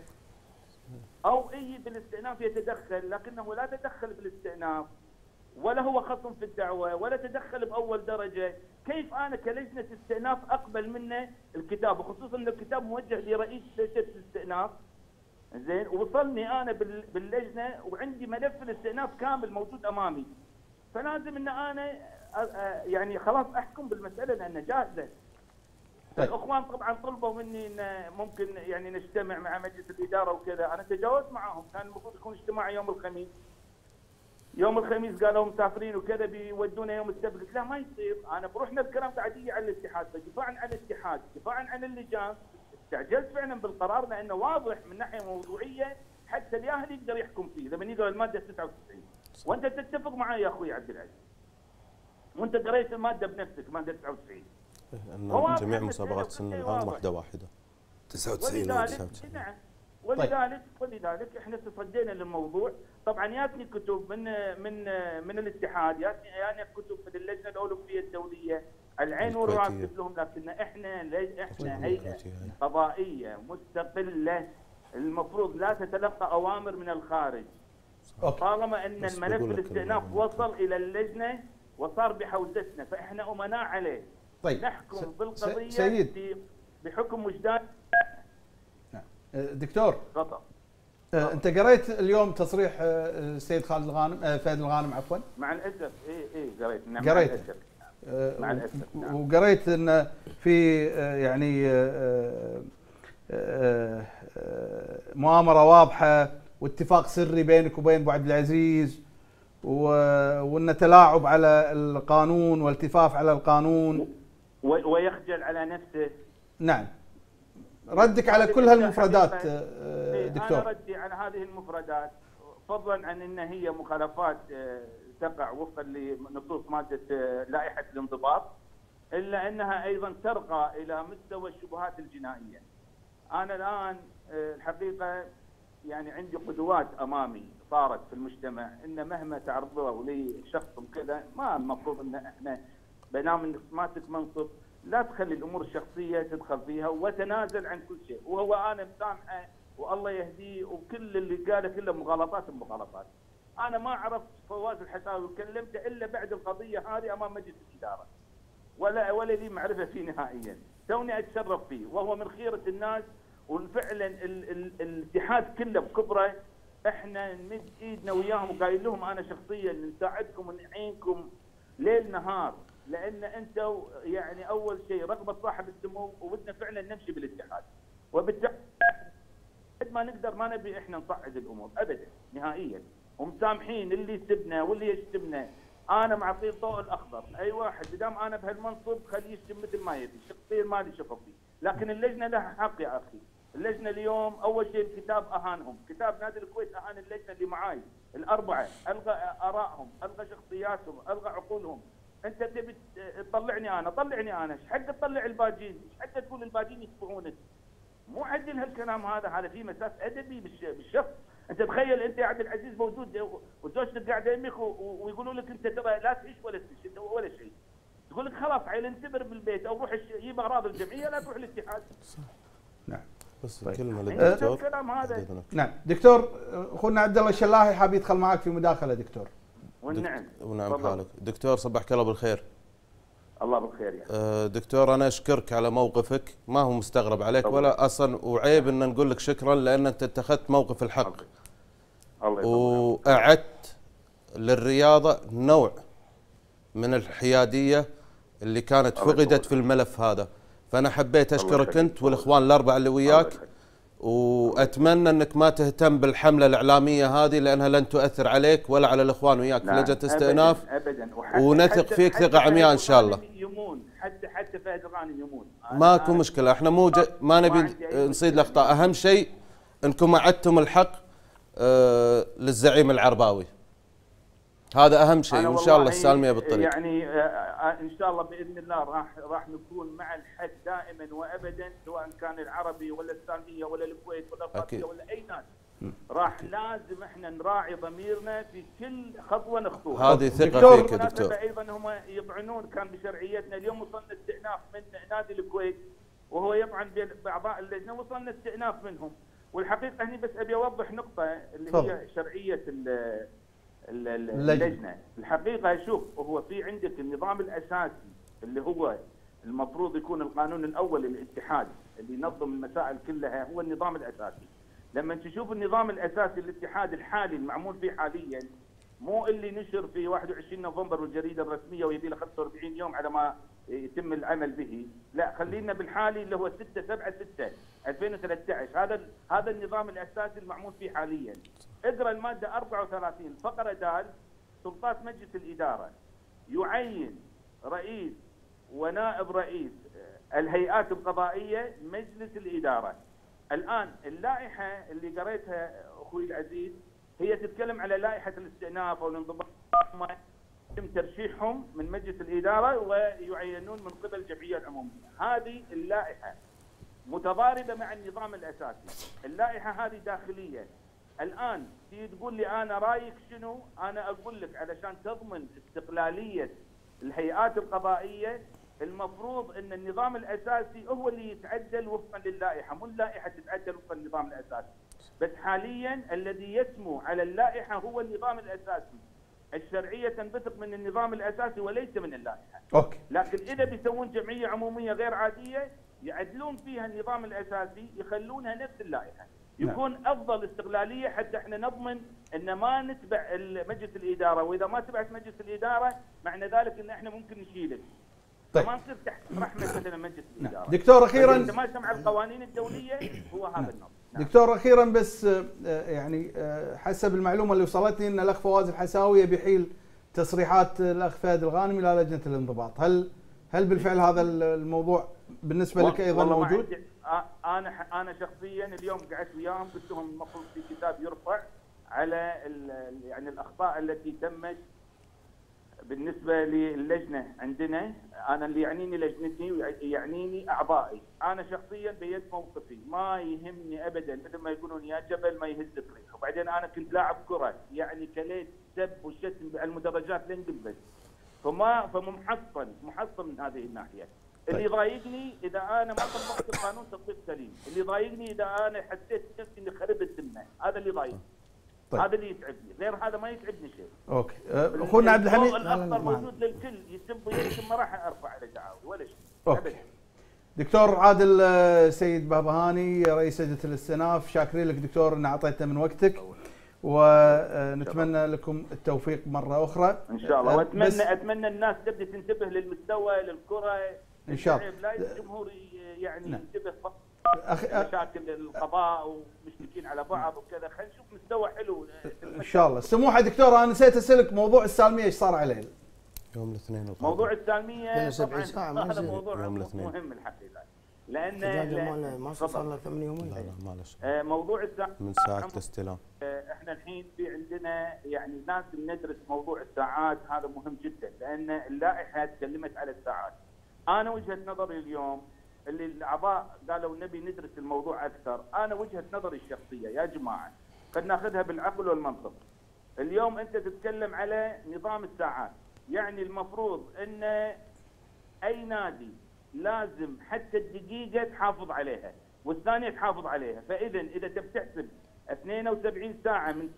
او اي بالاستئناف يتدخل، لكنه لا تدخل بالاستئناف ولا هو خصم في الدعوه ولا تدخل باول درجه. كيف انا كلجنه استئناف اقبل منه الكتاب، وخصوصا ان الكتاب موجه لرئيس لجنه الاستئناف، زين، ووصلني انا باللجنه وعندي ملف الاستئناف كامل موجود امامي، فلازم ان انا يعني خلاص احكم بالمساله لانها جاهزه. طيب. الاخوان طبعا طلبوا مني ان ممكن يعني نجتمع مع مجلس الاداره وكذا، انا تجاوزت معهم، كان المفروض يكون اجتماع يوم الخميس. يوم الخميس قالوا مسافرين وكذا بيودونا يوم السبت، قلت لا ما يصير، انا بروحنا الكلام قاعديه على الاتحاد، فدفاعا عن الاتحاد، دفاعا عن اللجان، استعجلت فعلا بالقرار لانه واضح من ناحيه موضوعيه حتى الياهل يقدر يحكم فيه لما يقرا الماده تسعة وتسعين. وانت تتفق معي يا اخوي عبد العزيز، وانت قريت الماده بنفسك ماده تسعة وتسعين. انه جميع مسابقات سن الان واحده واحده. تسعة وتسعين ولذلك نعم ولذلك ولذلك احنا تصدينا للموضوع. طبعا ياتني كتب من من من الاتحاد، ياتني يعني كتب من اللجنه الاولمبيه الدوليه، العين والراس لهم، لكن احنا احنا هيئه قضائيه مستقله المفروض لا تتلقى اوامر من الخارج. طالما ان الملف الاستئناف وصل الى اللجنه وصار بحوزتنا فاحنا امناء عليه. طيب نحكم بالقضيه سيد بحكم وجدان. نعم دكتور خطأ. آه انت قريت اليوم تصريح آه السيد خالد الغانم آه فهد الغانم عفوا؟ مع الاسف اي اي قريت. نعم قريت مع الاسف آه مع الاسف نعم. وقريت ان في آه يعني آه آه آه مؤامره واضحه واتفاق سري بينك وبين ابو عبد العزيز، وان تلاعب على القانون والتفاف على القانون ويخجل على نفسه. نعم، ردك على كل هالمفردات دكتور؟ انا ردي على هذه المفردات فضلا عن ان هي مخالفات تقع وفقا لنصوص ماده لائحه الانضباط، الا انها ايضا ترقى الى مستوى الشبهات الجنائيه. انا الان الحقيقه يعني عندي قدوات امامي صارت في المجتمع ان مهما تعرضوا لي شخص كذا ما المفروض ان احنا بنام انك ماسك منصب لا تخلي الامور الشخصيه تدخل فيها وتنازل عن كل شيء، وهو انا مسامحه والله يهديه وكل اللي قاله كله مغالطات بمغالطات. انا ما عرفت فواز الحساوي وكلمته الا بعد القضيه هذه امام مجلس الاداره. ولا ولا لي معرفه فيه نهائيا، توني اتشرف فيه وهو من خيره الناس، وفعلا الاتحاد كله بكبره احنا نمد ايدنا وياهم وقايل لهم انا شخصيا نساعدكم ونعينكم ليل نهار، لان انتم يعني اول شيء رغبه صاحب السمو وبدنا فعلا نمشي بالاتحاد، وبالتالي ما نقدر ما نبي احنا نصعد الامور ابدا نهائيا، ومسامحين اللي يسبنا واللي يشتمنا. انا معطيه الضوء الاخضر، اي واحد بدام انا بهالمنصب خليه يشتم مثل ما يبي، شخصيا ما لي شغل فيه، لكن اللجنه لها حق يا اخي. اللجنه اليوم اول شيء الكتاب اهانهم، كتاب نادي الكويت اهان اللجنه اللي معاي الاربعه، الغى ارائهم، الغى شخصياتهم، الغى عقولهم. انت تبي تطلعني انا، طلعني انا، ايش حق تطلع الباجين؟ ايش حق تقول الباجين يتبعونك؟ مو عدل هالكلام هذا، هذا في مساس ادبي بالشخص. انت تخيل انت يا عبد العزيز موجود وزوجتك قاعده يمك ويقولوا لك انت ترى لا تعيش ولا تعيش ولا شيء، تقول لك خلاص عيل انتبر بالبيت او روح جيب اغراض الجمعيه لا تروح الاتحاد. نعم بس طيب. كلمه للدكتور. الكلام هذا نعم دكتور، اخونا عبد الله الشلاحي حاب يدخل معك في مداخله دكتور. والنعم ونعم حالك دكتور، صبحك الله بالخير. الله بالخير يا أه دكتور، انا اشكرك على موقفك، ما هو مستغرب عليك طبعا. ولا اصلا وعيب ان نقول لك شكرا لان انت اتخذت موقف الحق. الله واعدت للرياضه نوع من الحياديه اللي كانت فقدت في الملف هذا، فانا حبيت اشكرك انت والاخوان الاربعه اللي وياك، واتمنى انك ما تهتم بالحمله الاعلاميه هذه لانها لن تؤثر عليك ولا على الاخوان وياك في لجنه استئناف ابدا، ونثق فيك ثقه عمياء ان شاء الله. يمون حتى حتى فهد الغانم يمون، ماكو مشكله، احنا مو ما نبي نصيد الاخطاء، اهم شيء انكم اعدتم الحق آه للزعيم العرباوي، هذا اهم شيء، وان شاء الله السالميه بالطريق. يعني ان شاء الله باذن الله راح راح نكون مع الحق دائما وابدا، سواء كان العربي ولا السالميه ولا الكويت ولا القادسيه ولا اي ناس، راح لازم احنا نراعي ضميرنا في كل خطوه نخطوها. هذه ثقه فيك يا دكتور. ايضا هم يطعنون كان بشرعيتنا، اليوم وصلنا استئناف من نادي الكويت وهو يطعن باعضاء اللجنه، وصلنا استئناف منهم، والحقيقه هني بس ابي اوضح نقطه اللي طب. هي شرعيه اللجنه. الحقيقه شوف، هو في عندك النظام الاساسي اللي هو المفروض يكون القانون الاول للاتحاد اللي ينظم المسائل كلها، هو النظام الاساسي. لما تشوف النظام الاساسي للاتحاد الحالي المعمول فيه حاليا، مو اللي نشر في واحد وعشرين نوفمبر والجريده الرسميه ويبي له خمسة وأربعين يوم على ما يتم العمل به، لا خلينا بالحالي اللي هو ستة سبعة ستة ألفين وثلاثة عشر، هذا هذا النظام الاساسي المعمول فيه حاليا. اقرا الماده أربعة وثلاثين فقره د، سلطات مجلس الاداره يعين رئيس ونائب رئيس الهيئات القضائيه مجلس الاداره. الان اللائحه اللي قريتها اخوي العزيز هي تتكلم على لائحه الاستئناف او الانضباط، يتم ترشيحهم من مجلس الاداره ويعينون من قبل الجمعيه العموميه. هذه اللائحه متضاربه مع النظام الاساسي، اللائحه هذه داخليه. الان تيجي تقول لي انا رايك شنو؟ انا اقول لك علشان تضمن استقلاليه الهيئات القضائيه المفروض ان النظام الاساسي هو اللي يتعدل وفقا للائحه، مو اللائحه تتعدل وفقا للنظام الاساسي. بس حاليا الذي يسمو على اللائحه هو النظام الاساسي. الشرعيه تنبثق من النظام الاساسي وليس من اللائحه. اوكي. لكن اذا بيسوون جمعيه عموميه غير عاديه يعدلون فيها النظام الاساسي يخلونها نفس اللائحه. يكون نعم. افضل استقلاليه حتى احنا نضمن ان ما نتبع مجلس الاداره، واذا ما تبعت مجلس الاداره معنى ذلك ان احنا ممكن نشيلك. طيب. ما نصير تحت رحمه مثلا مجلس الاداره. نعم. دكتور اخيرا اذا ما سمع القوانين الدوليه هو هذا نعم. النظام. نعم. دكتور اخيرا بس يعني حسب المعلومه اللي وصلتني ان الاخ فواز الحساوي بيحيل تصريحات الاخ فهد الغانم الى لجنه الانضباط، هل هل بالفعل هذا الموضوع بالنسبه لك ايضا موجود؟ انا انا شخصيا اليوم قعدت وياهم قلت لهم المفروض في كتاب يرفع على يعني الاخطاء التي تمت بالنسبه للجنه عندنا. انا اللي يعنيني لجنتي ويعنيني اعضائي. انا شخصيا بيد موقفي، ما يهمني ابدا مثل ما يقولون يا جبل ما يهز ريح. وبعدين انا كنت لاعب كره، يعني كليت سب وشتم على المدرجات لين قلبت، فما فمحصن محصن من هذه الناحيه. اللي يضايقني اذا انا ما طبقت القانون تطبيق سليم، اللي يضايقني اذا انا حسيت نفسي اني خربت ذمه، هذا اللي يضايقني. طيب. هذا اللي يتعبني، غير هذا ما يتعبني شيء. اوكي. اخونا عبد الحميد الاخضر موجود للكل، يسب ويشتم ما راح ارفع على دعاوي ولا شيء. اوكي. دكتور عادل سيد بابهاني رئيس لجنه الاستئناف، شاكرين لك دكتور ان اعطيتنا من وقتك ونتمنى لكم التوفيق مره اخرى ان شاء الله. واتمنى اتمنى الناس تبدا تنتبه للمستوى للكره ان شاء الله. لا الجمهور يعني نعم. ينتبه أخ... مشاكل القضاء ومشتكين على بعض وكذا، خلينا نشوف مستوى حلو ان شاء الله. سموحه دكتور انا نسيت اسالك موضوع السالميه ايش صار عليه؟ يوم الاثنين القادم. موضوع السالميه سبعين ساعه هذا موضوع مهم الحقيقه، لان ما صار له ثمان يومين. لا لا معلش. موضوع الساعه من ساعه الاستلام. احنا الحين في عندنا يعني لازم ندرس موضوع الساعات، هذا مهم جدا لان اللائحه تكلمت على الساعات. انا وجهه نظري اليوم اللي الاعضاء قالوا نبي ندرس الموضوع اكثر، انا وجهه نظري الشخصيه يا جماعه قد ناخذها بالعقل والمنطق. اليوم انت تتكلم على نظام الساعات، يعني المفروض ان اي نادي لازم حتى الدقيقه تحافظ عليها والثانيه تحافظ عليها، فاذا اذا تبي تحسب اثنين وسبعين ساعه من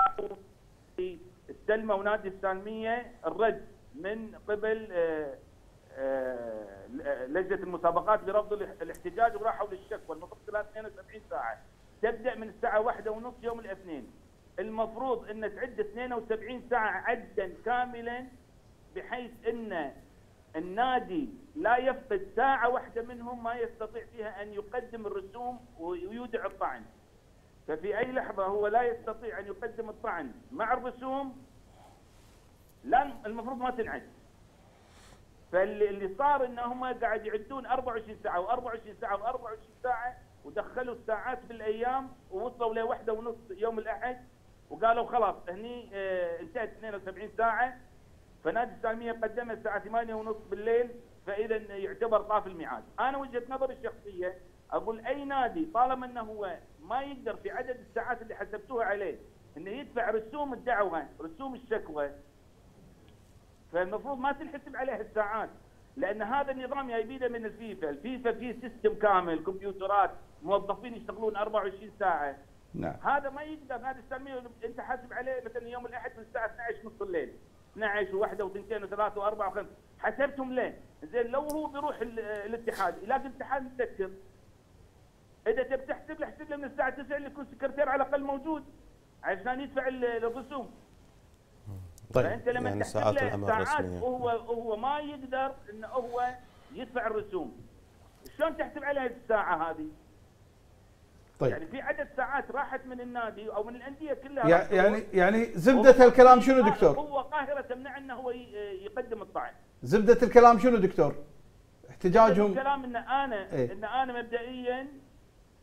استلمه ونادي السالميه الرد من قبل آآ آآ لجنه المسابقات برفض الاحتجاج وراحوا للشكوى، المفروض اثنين وسبعين ساعه تبدا من الساعه واحدة ونص يوم الاثنين. المفروض ان تعد اثنين وسبعين ساعه عدا كاملا بحيث ان النادي لا يفقد ساعه واحده منهم ما يستطيع فيها ان يقدم الرسوم ويودع الطعن. ففي اي لحظه هو لا يستطيع ان يقدم الطعن مع الرسوم لا المفروض ما تنعد. فاللي صار ان هم قاعد يعدون أربعة وعشرين ساعه وأربعة وعشرين ساعه وأربعة وعشرين ساعه ودخلوا الساعات بالايام ووصلوا لواحدة ونص يوم الاحد وقالوا خلاص هني اه انتهت اثنين وسبعين ساعه، فنادي السالميه قدمها الساعه ثمانية ونص بالليل، فاذا يعتبر طاف الميعاد. انا وجهه نظري الشخصيه اقول اي نادي طالما انه هو ما يقدر في عدد الساعات اللي حسبتوها عليه انه يدفع رسوم الدعوه رسوم الشكوى، فالمفروض ما تنحسب عليه الساعات، لان هذا النظام جايبينه من الفيفا، الفيفا فيه سيستم كامل كمبيوترات موظفين يشتغلون أربعة وعشرين ساعه. نعم. هذا ما يقدر نادي السالميه انت حاسب عليه مثلا يوم الاحد من الساعه اثنعش نص الليل، اثنعش وواحدة واثنتين وثلاثة وأربعة وخمسة، حسبتهم ليه؟ زين لو هو بيروح الاتحاد يلاقي الاتحاد مسكر، اذا تبي تحسب له احسب له من الساعه تسعة اللي يكون سكرتير على الاقل موجود عشان يدفع الرسوم. طيب فانت لما يعني تحسب ساعات له العمل ساعات الرسمية. وهو هو ما يقدر انه هو يدفع الرسوم، شلون تحسب عليها الساعه هذه؟ طيب يعني في عدد ساعات راحت من النادي او من الانديه كلها. يعني يعني زبده الكلام شنو دكتور؟ هو قاهره تمنع انه هو يقدم الطعن. زبده الكلام شنو دكتور؟ احتجاجهم الكلام ان انا ايه؟ ان انا مبدئيا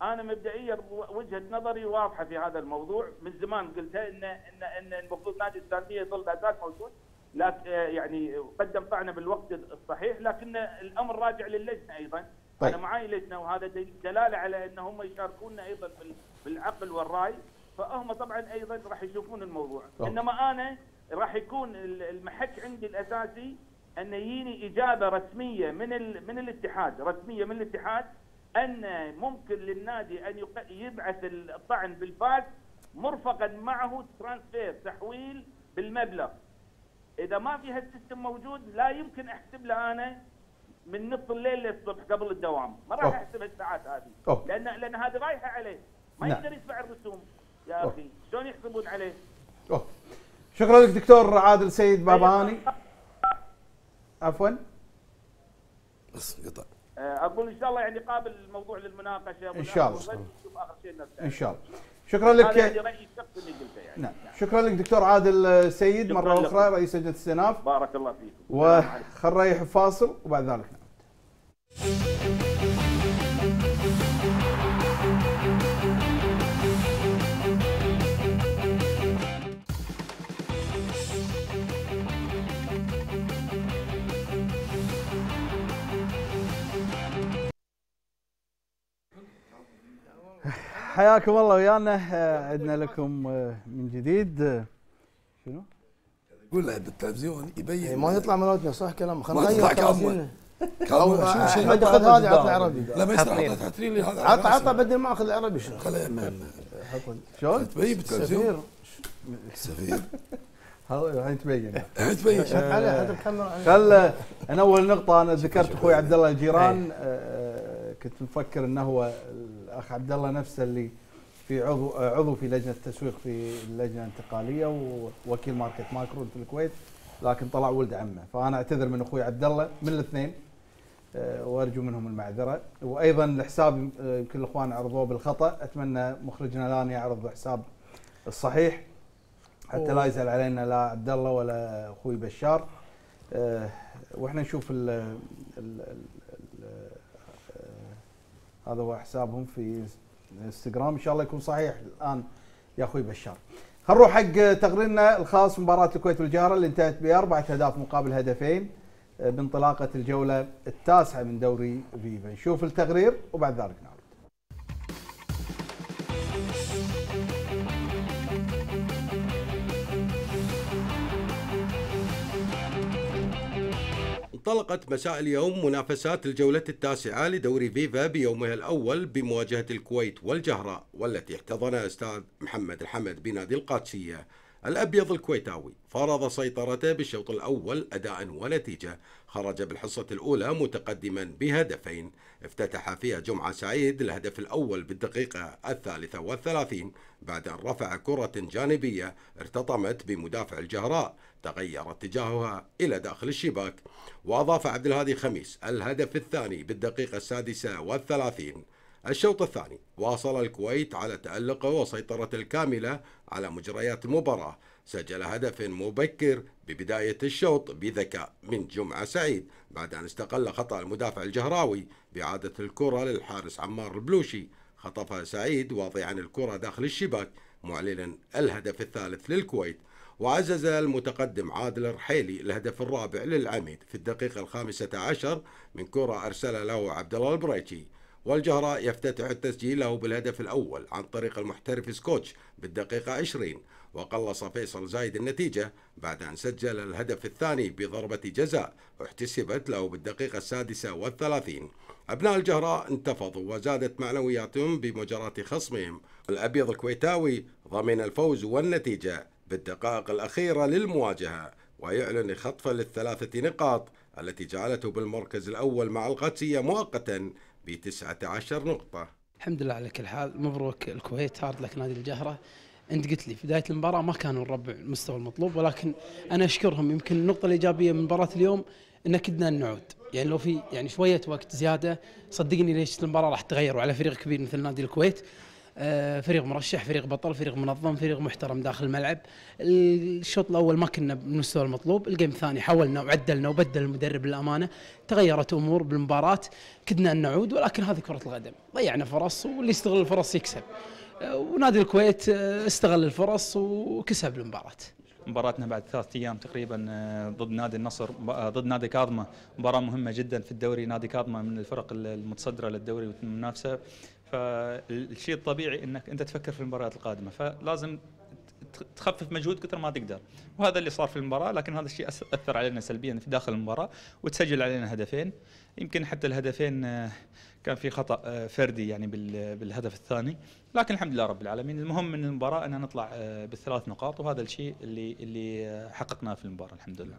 انا مبدئيا وجهه نظري واضحه في هذا الموضوع، من زمان قلتها ان ان ان المفروض نادي السالميه يظل لا زال موجود، لكن يعني قدم طعنا بالوقت الصحيح، لكن الامر راجع للجنه ايضا. طيب. انا معي لجنه، وهذا دلاله على ان هم يشاركونا ايضا بالعقل والراي، فهم طبعا ايضا راح يشوفون الموضوع. أوه. انما انا راح يكون المحك عندي الاساسي ان يجيني اجابه رسميه من من الاتحاد، رسميه من الاتحاد ان ممكن للنادي ان يبعث الطعن بالفاس مرفقا معه ترانسفير، تحويل بالمبلغ. اذا ما في هالسيستم موجود لا يمكن احسب له انا من نص الليل للصبح قبل الدوام، ما راح احسب الساعات هذه. أوه. لان لان هذه رايحه عليه، ما نعم. يقدر يدفع الرسوم يا أوه. اخي، شلون يحسبون عليه؟ أوه. شكرا لك دكتور عادل سيد باباني. عفوا بس قطع. اقول ان شاء الله يعني قابل الموضوع للمناقشه ان شاء الله. اخر شيء ان شاء الله. شكرا لك. هذا رايي الشخصي اللي قلته يعني. نعم. شكرا لك دكتور عادل سيد مره اخرى رئيس لجنه السناف. بارك الله فيك. وخل نريح فاصل وبعد ذلك نعود. حياكم الله ويانا، عدنا لكم من جديد. شنو؟ يقول له بالتلفزيون يبين ما يطلع ملوتنا صح كلام، خلينا نغير كلامنا. كلامنا شو احمد خذ هذه عطنا عربي. لا ما يصير تعطي لي هذا. عطى عطى بدل ما اخذ العربي شنو؟ خليه شلون؟ تبين بالتلفزيون. سفير هذا الحين تبين. الحين تبين. شوف عليه هذا الكاميرا. خل انا اول نقطه انا ذكرت اخوي عبد الله الجيران، كنت مفكر انه هو الاخ عبد الله نفسه اللي في عضو عضو في لجنه التسويق في اللجنه الانتقاليه ووكيل ماركت ماكرون في الكويت، لكن طلع ولد عمه، فانا اعتذر من اخوي عبد الله من الاثنين وارجو منهم المعذره. وايضا الحساب يمكن الاخوان عرضوه بالخطا، اتمنى مخرجنا الان يعرض الحساب الصحيح حتى لا يزعل علينا لا عبد الله ولا اخوي بشار. واحنا نشوف ال ال ال هذا هو حسابهم في انستغرام، ان شاء الله يكون صحيح الان يا اخوي بشار. خلينا نروح حق تقريرنا الخاص مباراه الكويت والجهره اللي انتهت باربعه اهداف مقابل هدفين بانطلاقه الجوله التاسعه من دوري فيفا. نشوف التقرير وبعد ذلك نعود. انطلقت مساء اليوم منافسات الجولة التاسعة لدوري فيفا بيومها الأول بمواجهة الكويت والجهراء، والتي احتضنها أستاذ محمد الحمد بنادي القادسية. الأبيض الكويتاوي فرض سيطرته بالشوط الأول أداء ونتيجة، خرج بالحصة الأولى متقدما بهدفين، افتتح فيها جمعة سعيد الهدف الأول بالدقيقة الثالثة والثلاثين بعد أن رفع كرة جانبية ارتطمت بمدافع الجهراء تغير اتجاهها إلى داخل الشباك، وأضاف عبد الهادي خميس الهدف الثاني بالدقيقة السادسة والثلاثين. الشوط الثاني واصل الكويت على تألقه وسيطرته الكاملة على مجريات المباراة، سجل هدف مبكر ببداية الشوط بذكاء من جمعة سعيد بعد أن استقل خطأ المدافع الجهراوي بإعادة الكرة للحارس عمار البلوشي، خطفها سعيد واضعا الكرة داخل الشباك معلنا الهدف الثالث للكويت. وعزز المتقدم عادل الرحيلي الهدف الرابع للعميد في الدقيقة الخامسة عشر من كرة أرسلها له عبد الله البريتشي. والجهراء يفتتح التسجيل له بالهدف الأول عن طريق المحترف سكوتش بالدقيقة عشرين، وقلص فيصل زايد النتيجة بعد أن سجل الهدف الثاني بضربة جزاء احتسبت له بالدقيقة السادسة والثلاثين. أبناء الجهراء انتفضوا وزادت معنوياتهم بمجاراة خصمهم. الأبيض الكويتاوي ضمن الفوز والنتيجة بالدقائق الأخيرة للمواجهة، ويعلن خطفه للثلاثة نقاط التي جعلته بالمركز الأول مع القادسية مؤقتا بتسعة عشر نقطة. الحمد لله على كل حال، مبروك الكويت، هارد لك نادي الجهرة. أنت قلت لي في بداية المباراة ما كانوا الربع المستوى المطلوب، ولكن أنا أشكرهم. يمكن النقطة الإيجابية من مباراة اليوم إن كدنا نعود، يعني لو في يعني شوية وقت زيادة صدقني ليش المباراة راح تغير، وعلى فريق كبير مثل نادي الكويت. فريق مرشح، فريق بطل، فريق منظم، فريق محترم داخل الملعب. الشوط الاول ما كنا بالمستوى المطلوب، الجيم الثاني حولنا وعدلنا وبدل المدرب للامانه، تغيرت امور بالمباراه، كدنا ان نعود، ولكن هذه كره القدم، ضيعنا فرص واللي يستغل الفرص يكسب. ونادي الكويت استغل الفرص وكسب المباراه. مباراتنا بعد ثلاث ايام تقريبا ضد نادي النصر، ضد نادي كاظمه، مباراه مهمه جدا في الدوري. نادي كاظمه من الفرق المتصدره للدوري والمنافسه، فالشيء الطبيعي انك انت تفكر في المباريات القادمه، فلازم تخفف مجهود كثر ما تقدر، وهذا اللي صار في المباراه. لكن هذا الشيء اثر علينا سلبيا في داخل المباراه، وتسجل علينا هدفين. يمكن حتى الهدفين كان في خطا فردي يعني بالهدف الثاني، لكن الحمد لله رب العالمين. المهم من المباراه ان نطلع بالثلاث نقاط، وهذا الشيء اللي اللي حققناه في المباراه الحمد لله.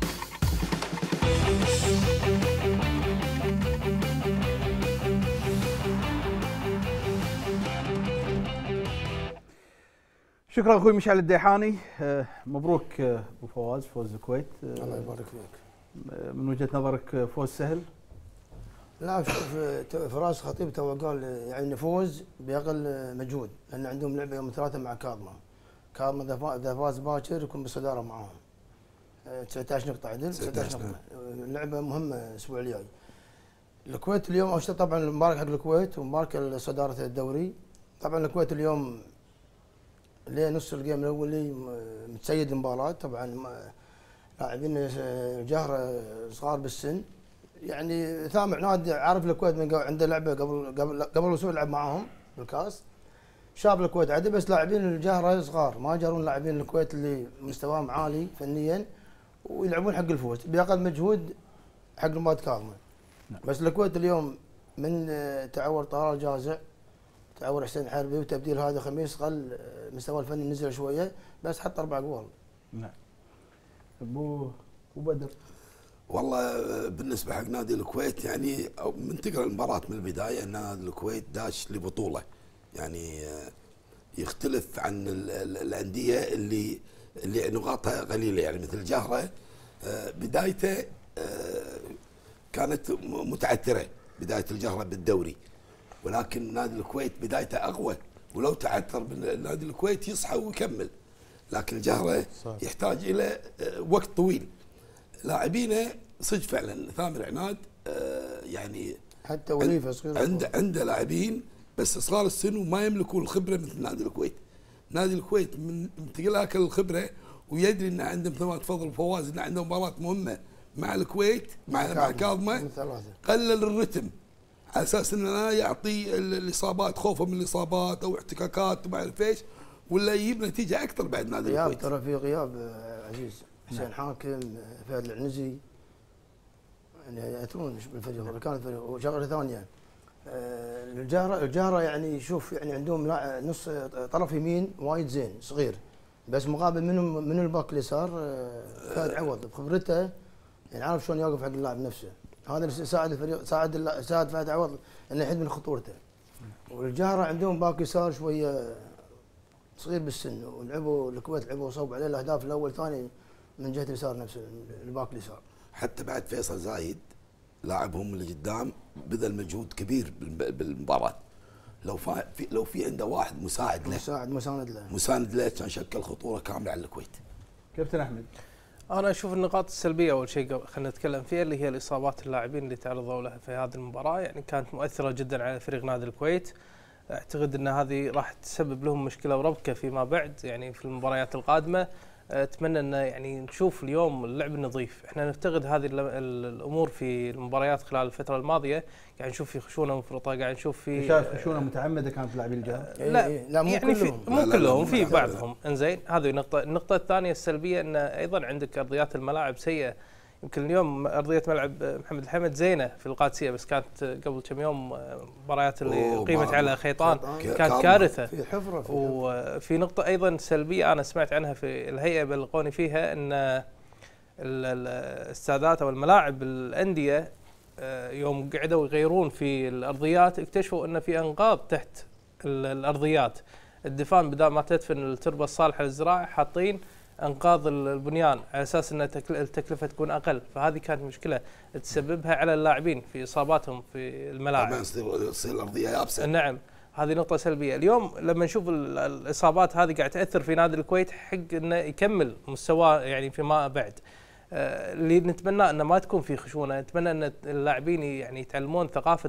شكرا اخوي مشعل الديحاني. مبروك ابو فواز، فوز الكويت. الله يبارك فيك. من وجهه نظرك فوز سهل؟ لا شوف، فراس خطيب تو قال يعني نفوز باقل مجهود، لان عندهم لعبه يوم ثلاثه مع كاظمه. كاظمه اذا فاز باكر يكون بالصداره معاهم. تسعة عشر نقطه عدل، تسعة عشر نقطه. لعبه مهمه الاسبوع الجاي. الكويت اليوم اول شيء طبعا مبارك حق الكويت ومبارك صداره الدوري. طبعا الكويت اليوم ليه نص الجيم الاولي متسيد المباراه، طبعا لاعبين جهره صغار بالسن، يعني ثامع نادي عارف الكويت من عنده لعبه قبل قبل قبل اسبوع لعب معاهم بالكاس. شاب الكويت عدل، بس لاعبين الجهره صغار، ما جارون لاعبين الكويت اللي مستواهم عالي فنيا ويلعبون حق الفوز باقل مجهود حق مباراه كاظمه. بس الكويت اليوم من تعور طلال جازع، تعور حسين حربي، وتبديل هذا خميس، قل مستوى الفني نزل شويه، بس حط اربع جوال. نعم. ابو ابو بدر. والله بالنسبه حق نادي الكويت يعني من تقرا المباراه من البدايه ان نادي الكويت داش لبطوله، يعني يختلف عن الانديه اللي اللي نقاطها قليله، يعني مثل الجهره بدايته كانت متعثره، بدايه الجهره بالدوري، ولكن نادي الكويت بدايته اقوى، ولو تعثر نادي الكويت يصحى ويكمل، لكن الجهره يحتاج الى وقت طويل. لاعبينه صدق فعلا ثامر عناد، يعني حتى وليفه صغير، عنده عنده لاعبين بس صغار السن وما يملكون الخبره مثل نادي الكويت. نادي الكويت من تقول اكل الخبره ويدري ان عندهم مثل ما تفضل فواز ان عندهم مباراه مهمه مع الكويت مع مع كاظمه، قلل الرتم على اساس انه لا يعطي الاصابات، خوفه من الاصابات او احتكاكات وما اعرف ايش، ولا يجيب نتيجه اكثر بعد نادي غياب. الكويت ترى في غياب عزيز، حسين حاكم، فهد العنزي، يعني ياثرون بالفريق، كان الفريق. وشغله ثانيه الجهره الجهره يعني شوف يعني عندهم نص طرف يمين وايد زين صغير، بس مقابل منهم من الباك اليسار فهد عوض بخبرته، يعني عارف شلون يوقف حق اللاعب نفسه. هذا اللي ساعد الفريق، ساعد ساعد فهد عوض انه يحد من خطورته. والجهره عندهم باك يسار شويه صغير بالسن، ولعبوا الكويت لعبوا صوب عليه الاهداف الاول ثاني من جهه اليسار نفسه، الباك اليسار. حتى بعد فيصل زايد لاعبهم اللي قدام بذل مجهود كبير بالمباراه، لو في لو في عنده واحد مساعد له مساعد مساند له مساند له كان شكل خطوره كامله على الكويت. كابتن احمد. انا اشوف النقاط السلبيه اول شيء خلينا نتكلم فيها، اللي هي الاصابات اللاعبين اللي تعرضوا لها في هذه المباراه، يعني كانت مؤثره جدا على فريق نادي الكويت. اعتقد ان هذه راح تسبب لهم مشكله وربكه فيما بعد يعني في المباريات القادمه. اتمنى ان يعني نشوف اليوم اللعب النظيف. احنا نفتقد هذه الامور في المباريات خلال الفتره الماضيه، يعني نشوف في خشونه مفرطه، قاعد نشوف في شايف خشونه متعمده كانت في لاعبين الجهه. لا لا مو يعني كلهم، مو كلهم، في بعضهم. انزين، هذه نقطه. النقطه الثانيه السلبيه ان ايضا عندك ارضيات الملاعب سيئه. يمكن اليوم ارضيه ملعب محمد الحمد زينه في القادسيه، بس كانت قبل كم يوم مباريات اللي قيمت على خيطان كانت كارثه. في حفره في وفي نقطه ايضا سلبيه انا سمعت عنها في الهيئه بلغوني فيها، ان السادات او الملاعب الانديه يوم قعدوا يغيرون في الارضيات اكتشفوا ان في انقاض تحت الارضيات. الدفان بدل ما تدفن التربه الصالحه للزراعه حاطين انقاض البنيان على اساس ان التكلفه تكون اقل، فهذه كانت مشكله تسببها على اللاعبين في اصاباتهم في الملاعب. طبعا تصير الارضيه يابسه. نعم، هذه نقطة سلبية. اليوم لما نشوف الإصابات هذه قاعد تأثر في نادي الكويت، حق إنه يكمل مستواه يعني فيما بعد. اللي نتمنى انه ما تكون في خشونه، نتمنى ان اللاعبين يعني يتعلمون ثقافه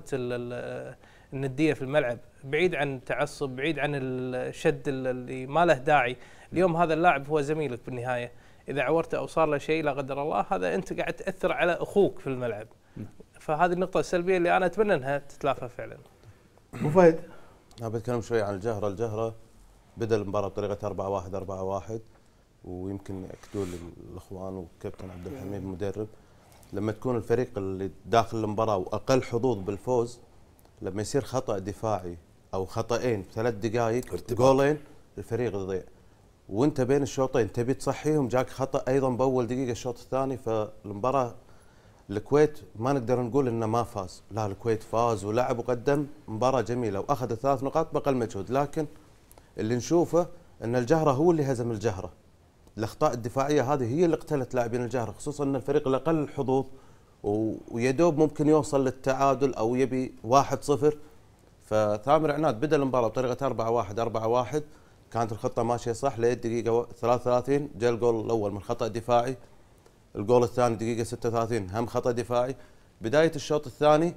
النديه في الملعب، بعيد عن التعصب، بعيد عن الشد اللي ما له داعي. اليوم هذا اللاعب هو زميلك بالنهايه، اذا عورته او صار له شيء لا قدر الله، هذا انت قاعد تاثر على اخوك في الملعب. فهذه النقطه السلبيه اللي انا اتمنى انها تتلافى فعلا. ابو فهد، انا بتكلم شوي عن الجهره. الجهره بدا المباراه بطريقه أربعة واحد أربعة واحد، ويمكن ياكدوا لي الاخوان وكابتن عبد الحميد المدرب، لما تكون الفريق اللي داخل المباراه واقل حظوظ بالفوز، لما يصير خطا دفاعي او خطأين بثلاث دقائق جولين الفريق يضيع، وانت بين الشوطين تبي تصحيهم جاك خطا ايضا باول دقيقه الشوط الثاني. فالمباراه الكويت ما نقدر نقول انه ما فاز، لا الكويت فاز ولعب وقدم مباراه جميله واخذ ثلاث نقاط باقل مجهود، لكن اللي نشوفه ان الجهره هو اللي هزم الجهره. الاخطاء الدفاعيه هذه هي اللي قتلت لاعبين الجهره، خصوصا ان الفريق الاقل حظوظ ويدوب ممكن يوصل للتعادل او يبي واحد صفر. فثامر عناد بدا المباراه بطريقه أربعة واحد أربعة واحد، كانت الخطه ماشيه صح للدقيقه ثلاثة وثلاثين جاء الجول الاول من خطا دفاعي، الجول الثاني دقيقه ستة وثلاثين هم خطا دفاعي، بدايه الشوط الثاني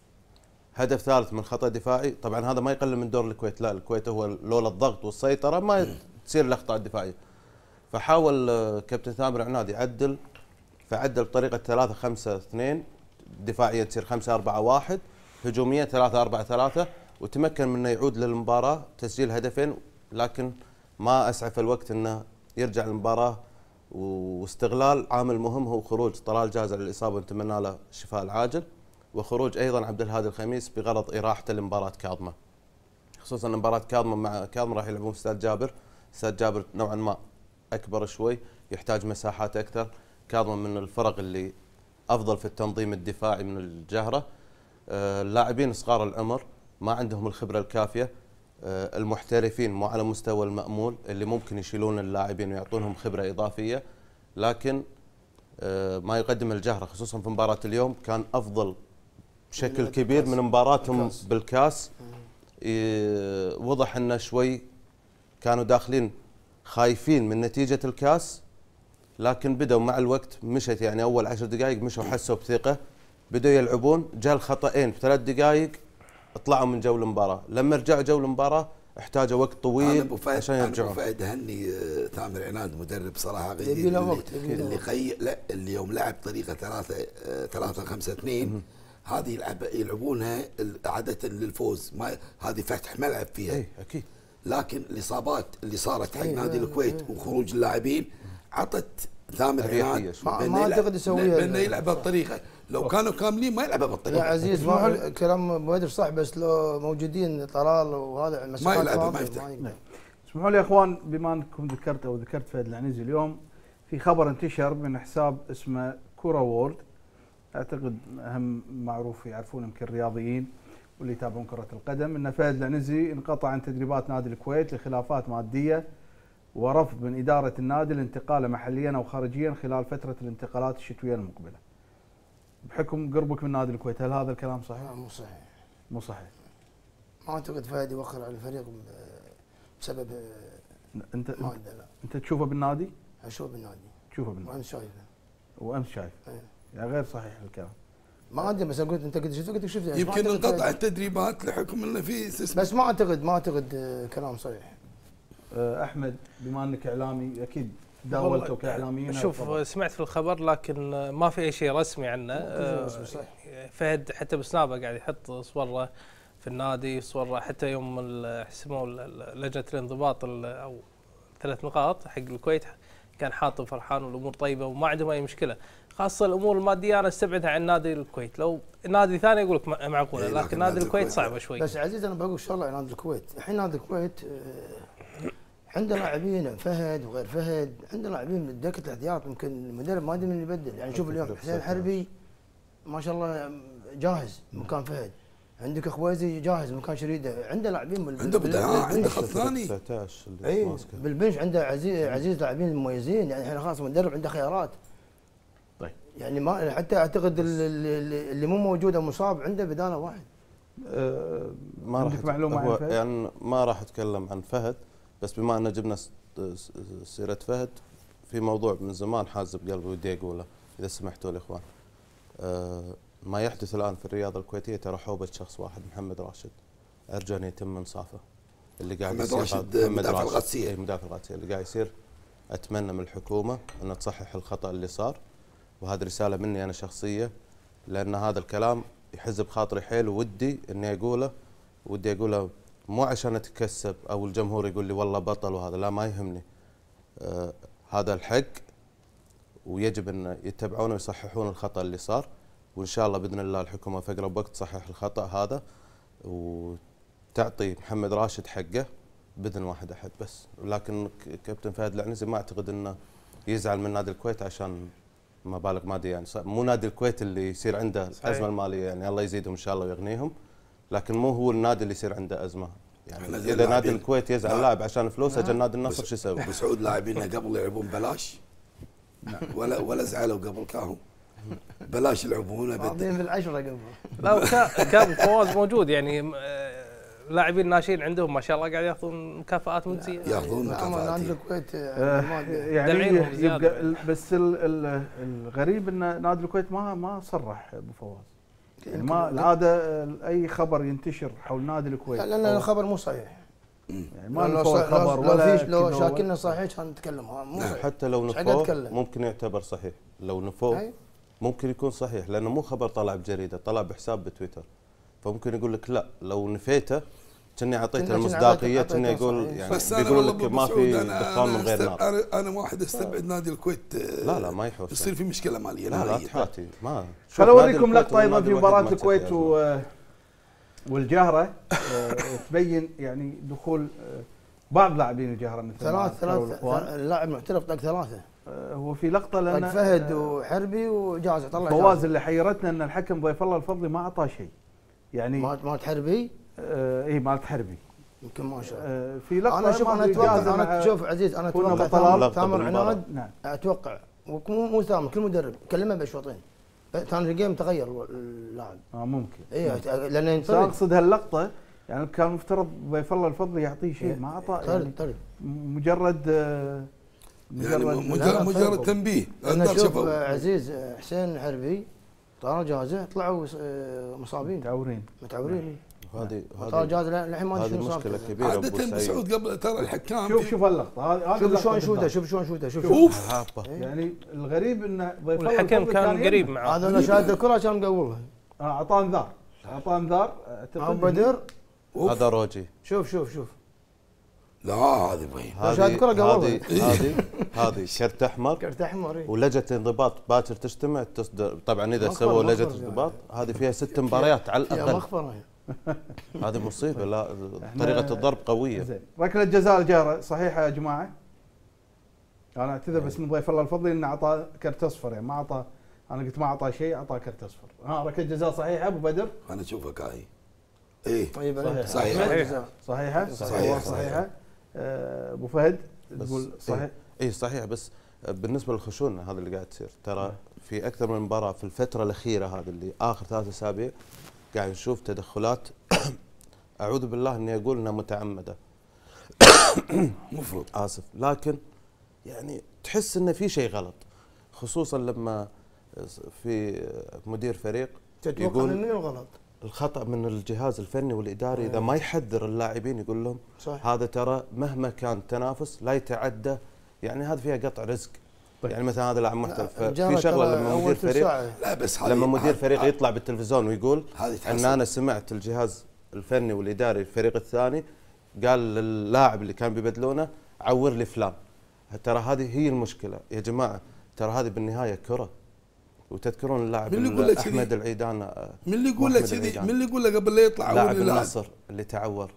هدف ثالث من خطا دفاعي. طبعا هذا ما يقلل من دور الكويت، لا الكويت هو لولا الضغط والسيطره ما تصير الاخطاء الدفاعيه. فحاول كابتن ثامر عناد يعدل، فعدل بطريقه ثلاثة خمسة اثنين، دفاعيا تصير خمسة أربعة واحد، هجوميا ثلاثة أربعة ثلاثة، وتمكن من انه يعود للمباراه تسجيل هدفين، لكن ما اسعف الوقت انه يرجع للمباراه. واستغلال عامل مهم هو خروج طلال جازر للاصابه ونتمنى له الشفاء العاجل، وخروج ايضا عبد الهادي الخميس بغرض اراحته لمباراه كاظمه، خصوصا ان مباراه كاظمه مع كاظمه راح يلعبون في استاد جابر. استاد جابر نوعا ما اكبر شوي، يحتاج مساحات اكثر. كاظمه من الفرق اللي افضل في التنظيم الدفاعي من الجهره. اللاعبين صغار العمر ما عندهم الخبره الكافيه، المحترفين مو على مستوى المأمول اللي ممكن يشيلون اللاعبين ويعطونهم خبره اضافيه، لكن ما يقدم الجهره خصوصا في مباراه اليوم كان افضل بشكل كبير من مباراتهم بالكاس. وضح انه شوي كانوا داخلين خايفين من نتيجه الكاس، لكن بدأوا مع الوقت مشت، يعني اول عشر دقائق مشوا حسوا بثقه، بدأوا يلعبون، جاء الخطأين بثلاث دقائق طلعوا من جو المباراه، لما رجعوا جو المباراه احتاجوا وقت طويل عشان يرجعون. ابو فهد هني ثامر عناد مدرب صراحه غير يبي له وقت، اللي قي... لا اللي يوم لعب طريقه ثلاثة ثلاثة خمسة اثنين هذه يلعب يلعبونها عاده للفوز، ما هذه فتح ملعب فيها. اي اكيد. لكن الاصابات اللي صارت حق نادي الكويت وخروج اللاعبين عطت ثامر عناد ما اعتقد يسويها بانه يلعب بهالطريقه، لو كانوا كاملين ما يلعبوا بالطريقه. يا عزيز ما كلام ابو بدر صح، بس لو موجودين طلال وهذا ما يلعب ما يفتح. اسمحوا لي يا اخوان، بما انكم ذكرت او ذكرت فهد العنزي، اليوم في خبر انتشر من حساب اسمه كوره وورد، اعتقد هم معروف يعرفون يمكن الرياضيين واللي يتابعون كره القدم، ان فهد العنزي انقطع عن تدريبات نادي الكويت لخلافات ماديه ورفض من اداره النادي الانتقال محليا او خارجيا خلال فتره الانتقالات الشتويه المقبله. بحكم قربك من نادي الكويت، هل هذا الكلام صحيح؟ لا مو صحيح. مو صحيح. ما اعتقد فهد يوخر على الفريق بسبب انت ما عنده. لا انت تشوفه بالنادي؟ اشوفه بالنادي. تشوفه بالنادي. وامس شايفه. وامس شايف. ايه. يعني غير صحيح الكلام. ما عندي، بس قلت انت قلت شفت قلت شفت يعني يمكن انقطع التدريبات لحكم انه في، بس ما اعتقد ما اعتقد كلام صحيح. احمد بما انك اعلامي اكيد داولتوا كاعلاميين. شوف سمعت في الخبر لكن ما في اي شيء رسمي عنه. فهد حتى بسنابه قاعد يحط صوره في النادي، صوره حتى يوم حسموا لجنه الانضباط او ثلاث نقاط حق الكويت كان حاط فرحان والامور طيبه وما عندهم اي مشكله، خاصه الامور الماديه انا استبعدها عن نادي الكويت، لو نادي ثاني يقول لك معقوله، لكن نادي الكويت صعبه شوي. بس عزيز انا بقول شاء الله عن نادي الكويت، الحين نادي الكويت عنده لاعبين فهد وغير فهد، عنده لاعبين من دكه الاحتياط، يمكن المدرب ما ادري من يبدل، يعني شوف اليوم حسين الحربي ما شاء الله جاهز مكان فهد، عندك خويزي جاهز مكان شريده، عنده لاعبين عنده بدلاء، عنده خط ثاني. اي بالبنش عنده عزيز عزيز لاعبين مميزين، يعني احنا خلاص المدرب عنده خيارات. طيب يعني ما حتى اعتقد اللي, اللي مو موجود او مصاب عنده بداله واحد. أه ما راح عندك معلومه هو عن فهد؟ يعني ما راح اتكلم عن فهد، بس بما ان جبنا سيره فهد، في موضوع من زمان حاز بقلبي ودي اقوله اذا سمحتوا لي اخوان. أه ما يحدث الان في الرياضه الكويتيه ترى حوبه شخص واحد، محمد راشد، ارجو ان يتم انصافه. اللي قاعد محمد يصير راشد محمد مدافع راشد القادسية. اي مدافع القادسيه اللي قاعد يصير. اتمنى من الحكومه ان تصحح الخطا اللي صار، وهذه رساله مني انا شخصيه، لان هذا الكلام يحز بخاطري حيل، ودي اني اقوله، ودي اقوله مو عشان اتكسب او الجمهور يقول لي والله بطل وهذا، لا ما يهمني. آه هذا الحق، ويجب ان يتبعونه ويصححون الخطا اللي صار، وان شاء الله باذن الله الحكومه في اقرب وقت تصحح الخطا هذا وتعطي محمد راشد حقه باذن واحد احد بس. لكن كابتن فهد العنزي ما اعتقد انه يزعل من نادي الكويت عشان مبالغ ماديه، يعني مو نادي الكويت اللي يصير عنده الازمه الماليه، يعني الله يزيدهم ان شاء الله ويغنيهم، لكن مو هو النادي اللي يصير عنده ازمه. يعني اذا نادي الكويت يزعل لاعب عشان فلوس، اجل نادي النصر شو يسوي؟ بسعود لاعبينا قبل يلعبون ببلاش، ولا ولا زعلوا قبل كانوا بلاش يلعبون بعدين في العشره قبل. لا كان فواز موجود، يعني لاعبين الناشئين عندهم ما شاء الله قاعد ياخذون مكافآت مجزيه. ياخذون مكافآت. نادي الكويت يعني يبقى بس الغريب ان نادي الكويت ما ما صرح ابو فواز. يعني ما العاده اي خبر ينتشر حول نادي الكويت لان الخبر مو صحيح. يعني ما نفوا الخبر لو ولا فيش لو شاكلنا صحيح كان نتكلم. مو حتى لو نفوه ممكن يعتبر صحيح، لو نفوه ممكن يكون صحيح، لانه مو خبر طلع بجريده، طلع بحساب بتويتر، فممكن يقول لك لا لو نفيته كني اعطيته المصداقيه، كني اقول يعني بيقول لك ما في دخان من غير نار. انا انا واحد استبعد نادي الكويت. لا لا ما يحوس، يصير في مشكله ماليه. لا لا تحاتي ما. خليني اوريكم لقطه ايضا في مباراه الكويت و والجهره تبين يعني دخول بعض لاعبين الجهره مثل ثلاث ثلاث اللاعب معترف طق ثلاثه. هو في لقطه لان فهد وحربي وجازع طلع فواز اللي حيرتنا ان الحكم ضيف الله الفضلي ما اعطاه شيء. يعني مالت حربي؟ آه اي مالت حربي يمكن ما شاء الله. آه في لقطه انا شوف انا اتوقع انا شوف عزيز انا اتوقع ثامر عناد نعم. اتوقع مو مو ثامر كل مدرب كلمه بشوطين ثاني الجيم تغير اللاعب. اه ممكن اي لان اقصد هاللقطه يعني كان المفترض ضيف الله الفضلي يعطيه شيء ما اعطاه يعني طرد مجرد آه يعني مجرد مجرد تنبيه. انا شوف عزيز حسين حربي طار جازه طلعوا مصابين متعورين متعورين. هذه طار جازه للحين ما هذه مشكله كبيره. عاده مسعود قبل ترى الحكام شوف شوف اللقطه هذه شوف شلون شوته شوف شلون شوته شوف شوف يعني الغريب ان ضيف الله الحكم كان قريب معه. هذا انا شاهد الكره كان مقولها. اه اعطاه انذار اعطاه انذار اعتقد بدر هذا روجي. شوف شوف شوف لا هذه وين هذه هذه هذه هذه كرت احمر كرت احمر ولجنه الانضباط باكر تجتمع تصدر. طبعا اذا سووا لجنه الانضباط هذه فيها ست مباريات على الاقل. مخفره هذه مصيبه. لا طريقه الضرب قويه. زين ركله جزاء الجاره صحيحه يا جماعه؟ انا اعتذر بس من ضيف الله الفضلي انه اعطى كرت اصفر يعني ما اعطى. انا قلت ما اعطى شيء اعطاه كرت اصفر. ها ركله جزاء صحيحه ابو بدر؟ انا اشوفك هاي ايه طيب صحيحه صحيحه صحيحه صحيحه ابو فهد تقول صحيح؟ اي صحيح. بس بالنسبه للخشونه هذا اللي قاعد تصير ترى في اكثر من مباراه في الفتره الاخيره هذه اللي اخر ثلاث اسابيع قاعد نشوف تدخلات اعوذ بالله اني اقول انها متعمده. المفروض اسف لكن يعني تحس انه في شيء غلط، خصوصا لما في مدير فريق يقول من الغلط الخطا من الجهاز الفني والاداري اذا ما يحذر اللاعبين يقول لهم صح. هذا ترى مهما كان تنافس لا يتعدى، يعني هذا فيها قطع رزق. طيب. يعني مثلا هذا لاعب محترف في شغله لما مدير فريق لا بس لما مدير فريق يطلع بالتلفزيون ويقول ان انا سمعت الجهاز الفني والاداري الفريق الثاني قال للاعب اللي كان بيبدلونه عور لي فلان. ترى هذه هي المشكله يا جماعه، ترى هذه بالنهايه كره. وتذكرون اللاعب احمد العيدان من اللي يقول له كذي من اللي يقول له قبل لا يطلع لاعب النصر اللي تعور.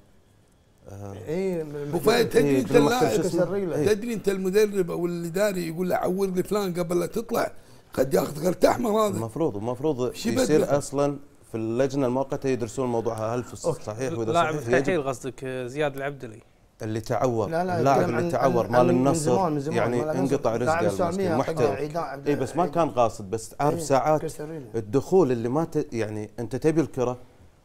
اي وفايد تدري انت اللاعب تدري انت المدرب او الاداري يقول له عور لي فلان قبل لا تطلع قد ياخذ كرت احمر. هذا المفروض المفروض يصير اصلا في اللجنه المؤقته يدرسون الموضوع هل صحيح واذا لاعب فتحيل قصدك زياد العبدلي اللي تعور. اللاعب اللي تعور مال النصر يعني انقطع رزقه محترف. اي بس ما كان قاصد، بس عارف ساعات الدخول اللي ما ت... يعني انت تبي الكره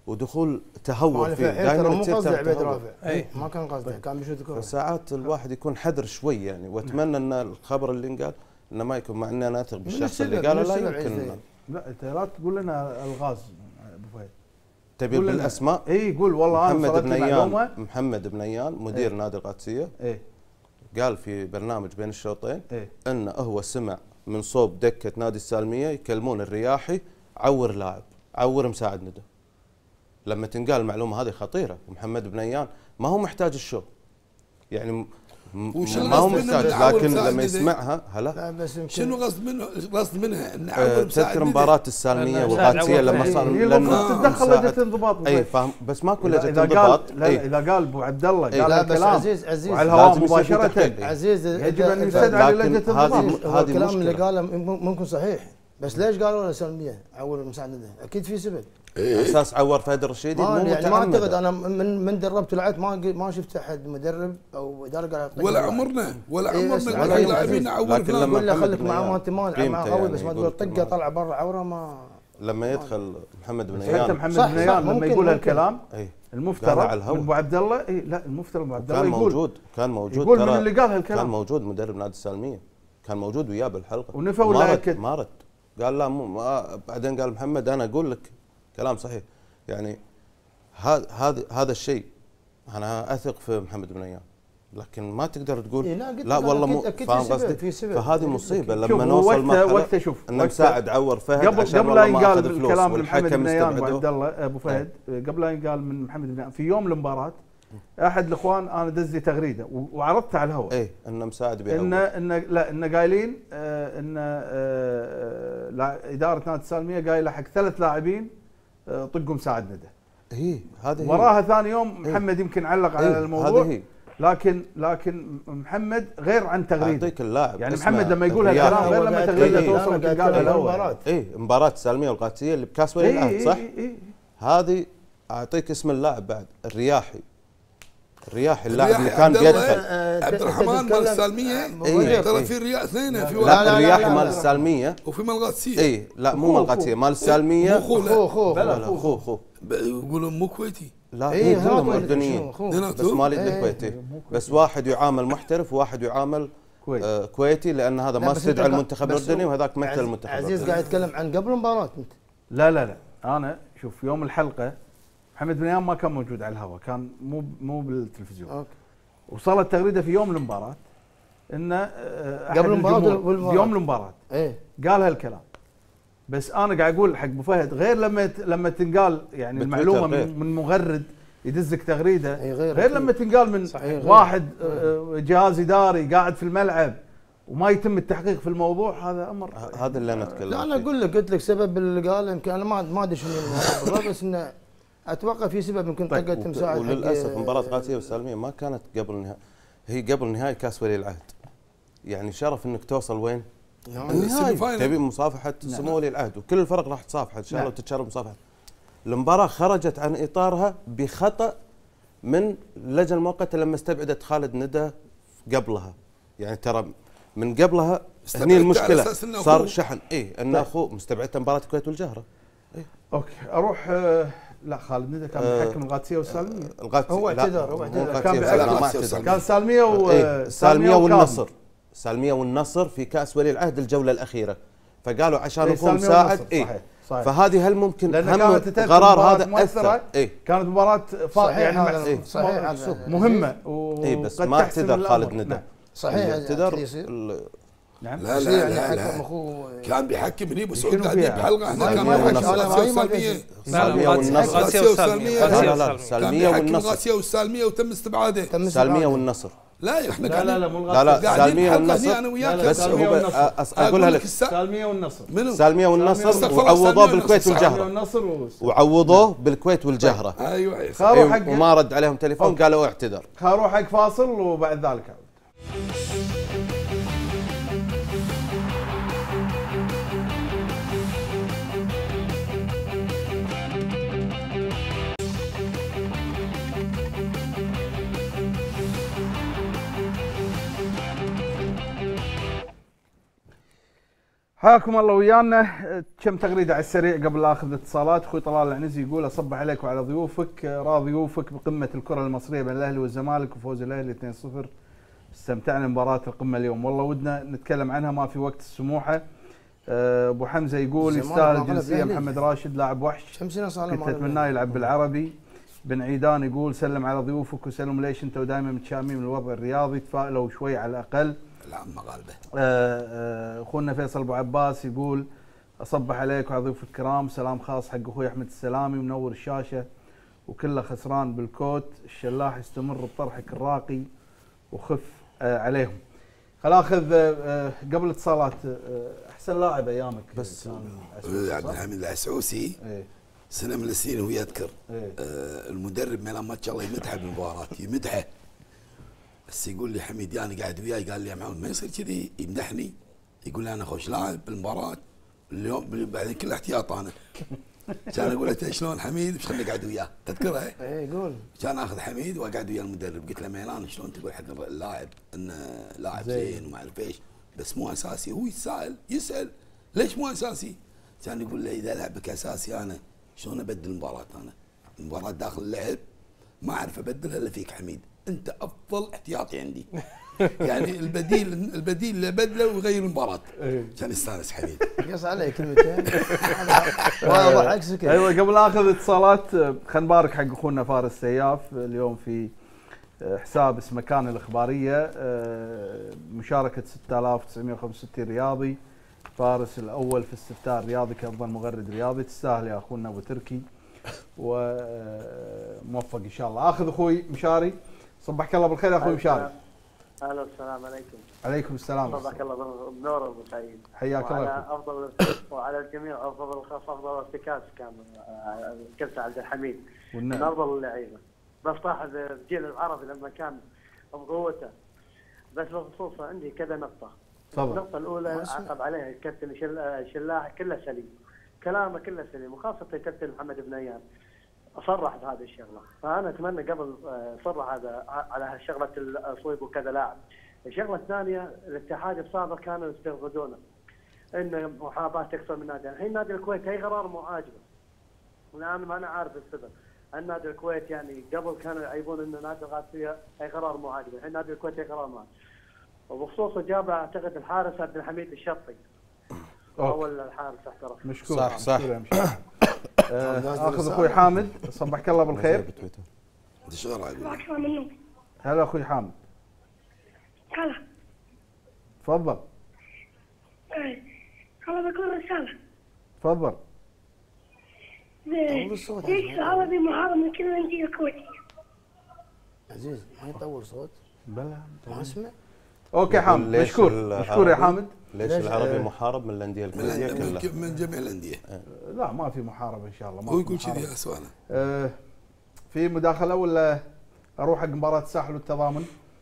ودخول تهور فيه دائما مو قصده عبيد رافع اي ما كان قصده كان بيشوت كوره. فساعات الواحد يكون حذر شوي يعني، واتمنى ان الخبر اللي انقال انه ما يكون، مع اني انا اثق بالشخص اللي قاله لا يمكن. لا انت لا تقول لنا الغاز ابو فهد، تبي بالاسماء؟ اي قول والله محمد بنيان محمد بنيان مدير ايه؟ نادي القادسيه ايه؟ قال في برنامج بين الشوطين ايه؟ انه هو سمع من صوب دكه نادي السالميه يكلمون الرياحي عور لاعب، عور مساعد ندى. لما تنقال المعلومه هذه خطيره، ومحمد بنيان ما هو محتاج الشو يعني ما هو محتاج، لكن لما يسمعها هلا شنو قصد منه قصد منها ان أه تذكر مباراه السالميه والقادسيه لما صار لما تدخل لجنه الانضباط اي فاهم، بس ماكو لجنه انضباط. لا اذا قال ابو عبد الله قال لا بس عزيز عزيز وعلى الهواء مباشره عزيز يجب ان يستدعى لجنه الانضباط. هذا الكلام اللي قاله ممكن صحيح، بس ليش قالوا له سلميه عور المساعده؟ اكيد في سبب. اساس عور فهد الرشيدي مو يعني ما اعتقد انا من من دربت ولعبت ما ما شفت احد مدرب او اداره قال ولا عمرنا ولا عمرنا ولا لاعبين عور فلان. ولا خليك معاه ما انت مع قوي بس ما تقول طقه طلع برا عوره ما. لما يدخل محمد بنيان محمد بنيان لما يقول هالكلام المفترض من ابو عبد الله اي لا المفترض ابو عبد الله كان موجود كان موجود يقول من اللي قال هالكلام كان موجود مدرب نادي السالميه كان موجود وياه بالحلقه ونفى ولا اكد ما رد قال لا مو بعدين قال محمد انا اقول لك كلام صحيح يعني هذا هذا هذا الشيء انا اثق في محمد بنيان لكن ما تقدر تقول إيه لا, لا والله مو فاهم قصدي فهذه مصيبه لما نوصل مرحله وقته شوف ان مساعد عور فهد قبل عشان قبل لا ينقال الفلوس الكلام محمد بنيان ابو عبد الله ابو فهد قبل لا ينقال من محمد بنيان في يوم المباراه احد الاخوان انا دزي تغريده وعرضتها على الهواء ايه انه مساعد بيعور ان ان لا ان قايلين آه ان آه اداره نادي السالميه قايله حق ثلاث لاعبين آه طقوا مساعد ندى ايه هذه وراها ثاني يوم محمد إيه؟ يمكن علق على إيه؟ الموضوع هذه لكن لكن محمد غير عن تغريده اعطيك اللاعب يعني محمد لما يقول هالكلام غير لما تغريده توصل قال المباراه اي مباراه السالميه والقادسيه اللي بكاس ولي العهد صح؟ إيه إيه هذه اعطيك اسم اللاعب بعد الرياحي الرياحي اللاعب اللي كان بيدخل عبد الرحمن مال السالميه ترى في الرياح اثنين في لا الرياحي مال السالميه وفي مال القادسيه اي لا مو مال القادسيه مال السالميه اخوه اخوه اخوه اخوه يقولون مو كويتي لا اي كلهم اردنيين بس مالي الكويتي بس واحد يعامل محترف وواحد يعامل كويتي لان هذا ما استدعى المنتخب الاردني وهذاك مثل المنتخب عزيز قاعد يتكلم عن قبل المباراه انت لا لا لا انا شوف يوم الحلقه محمد بنيان ما كان موجود على الهواء كان مو مو بالتلفزيون اوكي وصلت تغريده في يوم المباراه انه قبل المباراه يوم المباراه ايه قال هالكلام بس انا قاعد اقول حق ابو فهد غير لما لما تنقال يعني المعلومه من, من مغرد يدزك تغريده إيه غير, غير لما تنقال من واحد جهاز اداري قاعد في الملعب وما يتم التحقيق في الموضوع هذا امر هذا اللي انا اتكلم لا انا اقول لك قلت لك سبب اللي قال يمكن انا ما ما ادري شنو بس انه اتوقع في سبب يمكن طقه مساعد وللاسف مباراه القادسيه والسالميه ما كانت قبل النهائي هي قبل نهائي كاس ولي العهد يعني شرف انك توصل وين؟ النهائي تبي مصافحه سمو ولي العهد وكل الفرق راح تصافح ان شاء الله وتتشرف مصافحه المباراه خرجت عن اطارها بخطا من اللجنه المؤقته لما استبعدت خالد ندى قبلها يعني ترى من قبلها هني المشكله صار شحن اي ان اخوه مستبعدته مباراه الكويت والجهره إيه؟ اوكي اروح آه لا خالد ندى كان بيحكم القادسيه والسالميه القادسيه هو اعتذر هو اعتذر كان بيحكم كان السالميه والسالميه والنصر السالميه والنصر في كاس ولي العهد الجوله الاخيره فقالوا عشان يكون مساعد اي فهذه هل ممكن هم قرار هذا اثر إيه؟ كانت مباراه يعني إيه؟ صحيح مهمه اي بس ما اعتذر خالد ندى صحيح اعتذر نعم لا لا لا, لا, لا. كان بيحكم هني بسعود قاعدين بحلقه احنا كان القادسيه والنصر والسالميه لا لا السالميه والنصر القادسيه والسالميه وتم استبعاده السالميه والنصر لا احنا لا لا لا مو لا لا السالميه والنصر انا وياك بس هو اقولها لك السالميه والنصر منو؟ السالميه والنصر وعوضوه بالكويت والجهره وعوضوه بالكويت والجهره ايوه وما رد عليهم تليفون قالوا اعتذر خلينا حق فاصل وبعد ذلك حياكم الله ويانا. كم تغريده على السريع قبل لا اخذ اتصالات. اخوي طلال العنزي يقول اصبح عليك وعلى ضيوفك، راى ضيوفك بقمه الكره المصريه بين الاهلي والزمالك وفوز الاهلي اثنين صفر. استمتعنا بمباراه القمه اليوم، والله ودنا نتكلم عنها ما في وقت السموحه. ابو حمزه يقول يستاهل الجنسيه محمد راشد لاعب وحش، كنت اتمناه يلعب بالعربي. بن عيدان يقول سلم على ضيوفك وسلم ليش انتم دائما متشائمين من الوضع الرياضي، تفائلوا شوي على الاقل. العم غالبه. اخونا فيصل ابو عباس يقول اصبح عليك وعلى ضيوف الكرام، سلام خاص حق اخوي احمد السلامي منور الشاشه وكله خسران بالكوت، الشلاح يستمر بطرحك الراقي وخف عليهم. خل اخذ قبل اتصالات. احسن لاعب ايامك بس عبد الحميد العسعوسي. ايه سنه من السنين وهو يذكر ايه آه المدرب ميلان ماتش الله يمدحه بالمباراه، يمدحه بس يقول لي حميد انا يعني قاعد وياي قال لي يا محمد ما يصير كذي، يمدحني يقول لي انا خوش لاعب بالمباراه اليوم بعدين كل احتياط انا. كان اقول له شلون حميد مش خليني قاعد وياه تذكرها؟ اي قول. كان اخذ حميد واقعد ويا المدرب قلت له ميلان شلون تقول حق اللاعب انه لاعب زين وما اعرف ايش بس مو اساسي، هو يسال يسال ليش مو اساسي؟ كان يقول له اذا لعبك اساسي انا شلون ابدل المباراه؟ انا المباراه داخل اللعب ما اعرف ابدلها الا فيك حميد، انت افضل احتياطي عندي. يعني البديل البديل اللي بدله ويغير المباراه كان يستانس حميد. قص عليه كلمتين واضح عكسك. ايوه قبل لا اخذ اتصالات خلينا نبارك حق اخونا فارس سياف اليوم في حساب اسمه كان الاخباريه مشاركه ستة آلاف وتسعمئة وخمسة وستين رياضي، فارس الاول في استفتاء الرياضي كافضل مغرد رياضي. تستاهل يا اخونا ابو تركي وموفق ان شاء الله. اخذ اخوي مشاري. صبحك الله بالخير يا اخوي مشاري. اهلا السلام عليكم. عليكم السلام. صبحك الله بنور ابو سعيد. حياك الله. وعلى افضل وعلى الجميع افضل افضل ارتكاز كان كابتن عبد الحميد من افضل اللعيبه. بس لاحظ الجيل العربي لما كان بقوته بس بخصوص عندي كذا نقطه. طبعا. النقطه الاولى عقب عليها الكابتن شلاح كله سليم، كلامه كله سليم وخاصه الكابتن محمد بن ايان صرح بهذه الشغله، فانا اتمنى قبل صرح هذا على شغله الصويب وكذا لاعب. الشغله الثانيه الاتحاد السابق كانوا يستغردونه ان محاباه تكثر من نادي، الحين نادي الكويت هي قرار مو عاجبه. والان ما انا عارف السبب. النادي الكويت يعني قبل كانوا يعيبون ان نادي الغاسيه هي قرار مو عاجبه، الحين نادي الكويت هي قرار مو عاجبه. وبخصوص اجابه اعتقد الحارس عبد الحميد الشطي. اول الحارس احترف. مشكور. صح صح. اخذ اخوي حامد. صبحك الله بالخير. انت شو رايك؟ هلا اخوي حامد. هلا. تفضل. ايه هلا بقول رسالة. تفضل. ليش العربي محرم من كل الأندية الكويتية؟ عزيز ما يطول صوت. بلى ما اسمع. اوكي حامد مشكور مشكور يا حامد. ليش العربي محارب من الانديه الكويتيه كلها؟ من جميع الانديه. لا ما في محاربه ان شاء الله. ما هو يقول كذي اسوانا. أه في مداخله ولا اروح حق مباراه الساحل والتضامن؟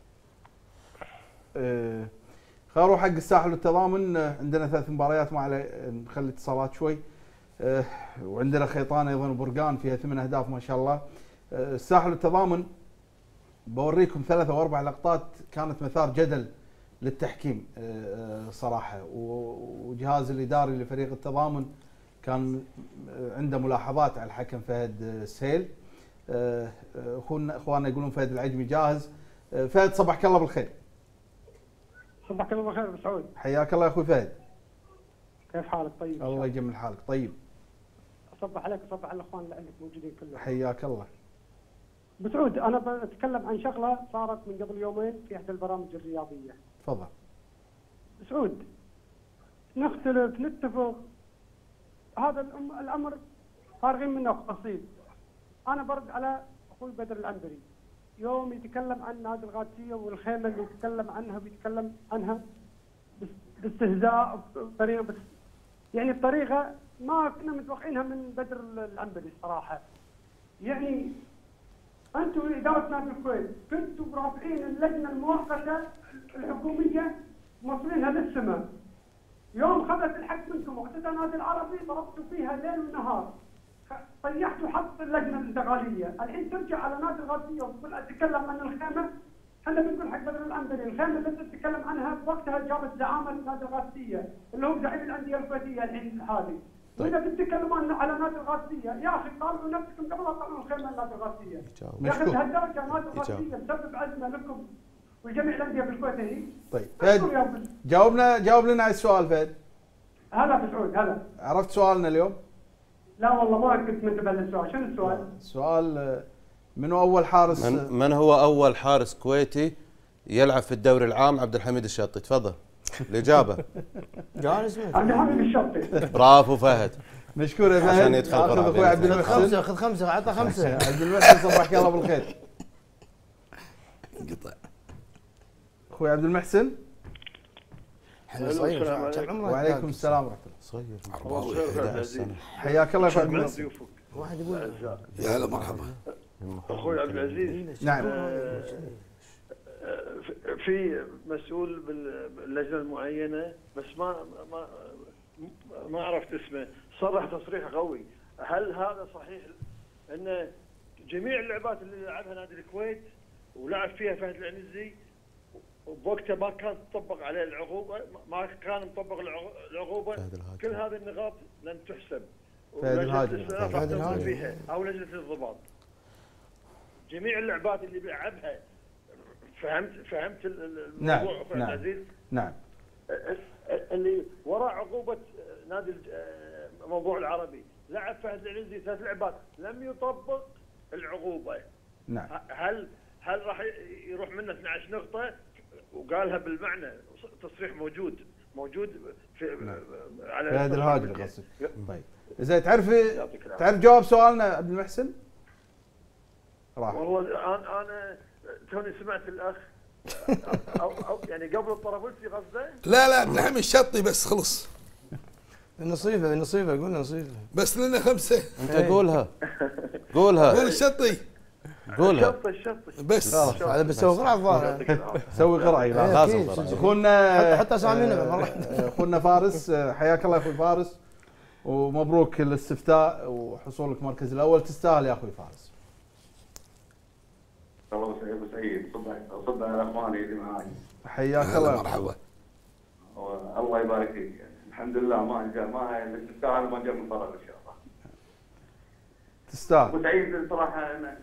أه خلينا نروح حق الساحل والتضامن. عندنا ثلاث مباريات ما عليه نخلي اتصالات شوي. أه وعندنا خيطان ايضا وبرقان فيها ثمان اهداف ما شاء الله. أه الساحل والتضامن بوريكم ثلاثة او اربع لقطات كانت مثار جدل للتحكيم صراحه، وجهاز الاداري لفريق التضامن كان عنده ملاحظات على الحكم فهد السهيل. اخونا اخواننا يقولون فهد العجمي جاهز. فهد صبحك الله بالخير. صبحك الله بالخير ابو سعود. حياك الله يا اخوي فهد. كيف حالك؟ طيب الله يجمل حالك. طيب اصبح عليك وصبح على الاخوان اللي عندك موجودين كلهم. حياك الله. ابو سعود انا بتكلم عن شغله صارت من قبل يومين في احدى البرامج الرياضيه. تفضل. سعود نختلف نتفق هذا الامر فارغين منه قصيد. انا برد على اخوي بدر العنبري يوم يتكلم عن نادي الغادسيه والخيمه اللي يتكلم عنها بيتكلم عنها باستهزاء بطريقه بس يعني بطريقه ما كنا متوقعينها من بدر العنبري صراحه. يعني انتم اداره نادي الكويت كنتوا رافعين اللجنه المؤقته الحكوميه موصلينها للسماء. يوم خذت الحق منكم واعتدى نادي العربي ضربتوا فيها ليل ونهار. طيحتوا حط اللجنه الانتقاليه، الحين ترجع على نادي الغادسيه وتقول اتكلم عن الخيمه احنا بنقول حق بدر العنبري الخيمه اللي انت تتكلم عنها بوقتها جابت زعامه نادي الغاسيه اللي هو زعيم الانديه الكويتيه الحين هذه. واذا بتتكلمون على نادي الغاسيه يا اخي طالبوا نفسكم قبل لا تطلعون الخيمه نادي الغاسيه. يا اخي بهالدرجه نادي الغاسيه مسبب ازمه لكم وجميع الانديه في الكويت هي. طيب فهد جاوبنا جاوب لنا على السؤال فهد. هلا ابو سعود هلا. عرفت سؤالنا اليوم؟ لا والله ما كنت منتبه للسؤال، شنو السؤال؟ السؤال منو اول حارس؟ من, من هو اول حارس كويتي يلعب في الدوري العام؟ عبد الحميد الشاطي. تفضل الاجابه. جالس عبد الحميد الشاطي. برافو فهد. مشكور يا فهد. عشان يدخل اخذ اخوي عبد المحسن. خمسه خذ خمسه اعطى خمسه. عبد المحسن صبحك الله بالخير. انقطع. اخوي عبد المحسن. احنا صغير كم عمرك؟ وعليكم السلام ورحمه الله. صغير أربعة وأحد سنة. حياك الله يا عبد المحسن. واحد يقول يا هلا مرحبا. اخوي عبد العزيز. نعم. في مسؤول باللجنه المعينه بس ما ما ما عرفت اسمه، صرح تصريح قوي. هل هذا صحيح ان جميع اللعبات اللي لعبها نادي الكويت ولعب فيها فهد العنزي وبوقتها ما كان تطبق عليه العقوبه، ما كان مطبق العقوبه، كل هذه النقاط لن تحسب فهد الهاجري فيها او لجنه الضباط. جميع اللعبات اللي بيلعبها فهمت فهمت الموضوع اخوي نعم. عزيز؟ نعم. اللي وراء عقوبه نادي الموضوع العربي لعب فهد العنزي ثلاث لعبات لم يطبق العقوبه. نعم. هل هل راح يروح منه اثني عشر نقطه؟ وقالها بالمعنى، تصريح موجود موجود في نعم. على فهد الهاجري قصدك. طيب زين تعرف تعرف جواب سؤالنا عبد المحسن؟ راح. والله انا انا توني سمعت الاخ أو, او يعني قبل الطرابلسي قصده؟ لا لا عبد الحميد الشاطي بس خلص. النصيفه النصيفه قلنا نصيفه. بس لنا خمسه. انت قولها قولها. قول الشطي. قولها. الشطي الشطي. بس. هذا بسوي قرعه الظاهر. سوي قرعه لازم قرعه. اخونا حتى اسامينا اخونا فارس حياك الله يا اخوي فارس ومبروك الاستفتاء وحصولك المركز الاول، تستاهل يا اخوي فارس. الله ابو سعيد صبح صبح على اخواني اللي معاي. حياك الله. مرحبا. الله يبارك فيك. الحمد لله ما جاء ما الاستفتاء ما جاء من فراغ ان شاء الله. تستاهل. ابو سعيد صراحه انا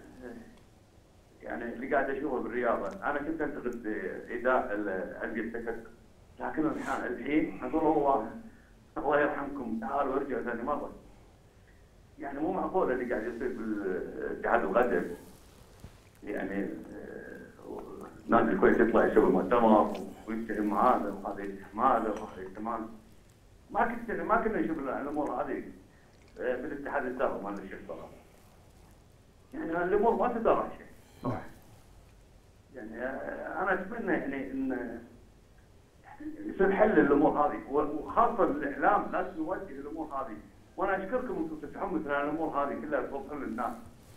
يعني اللي قاعد اشوفه بالرياضه، انا كنت انتقد اداء انديه التكتل، لكن الحين الحين اقول والله الله يرحمكم تعالوا ارجعوا ثاني مره. يعني مو معقول اللي قاعد يصير بالاتحاد القدم. يعني نادي الكويت يطلع يسوي مؤتمر ويتهم هذا وهذا يتهم هذا وهذا يتهم هذا. ما كنت ما كنا نشوف الامور هذه بالاتحاد السابق مال الشيخ صراحه. يعني الامور ما تدار شيء صراحه. يعني انا اتمنى يعني ان يصير حل الامور هذه، وخاصه الاعلام لازم يوجه الامور هذه، وانا اشكركم انتم تتحمسوا على الامور هذه كلها توصل للناس.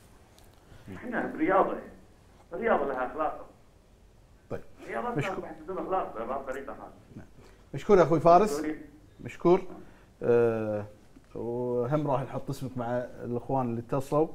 احنا برياضه الرياضه لها اخلاق. طيب الرياضه اصبحت بدون اخلاق بهذه الطريقه هذه. مشكور يا اخوي فارس. مشكور. أه وهم راح نحط اسمك مع الاخوان اللي اتصلوا.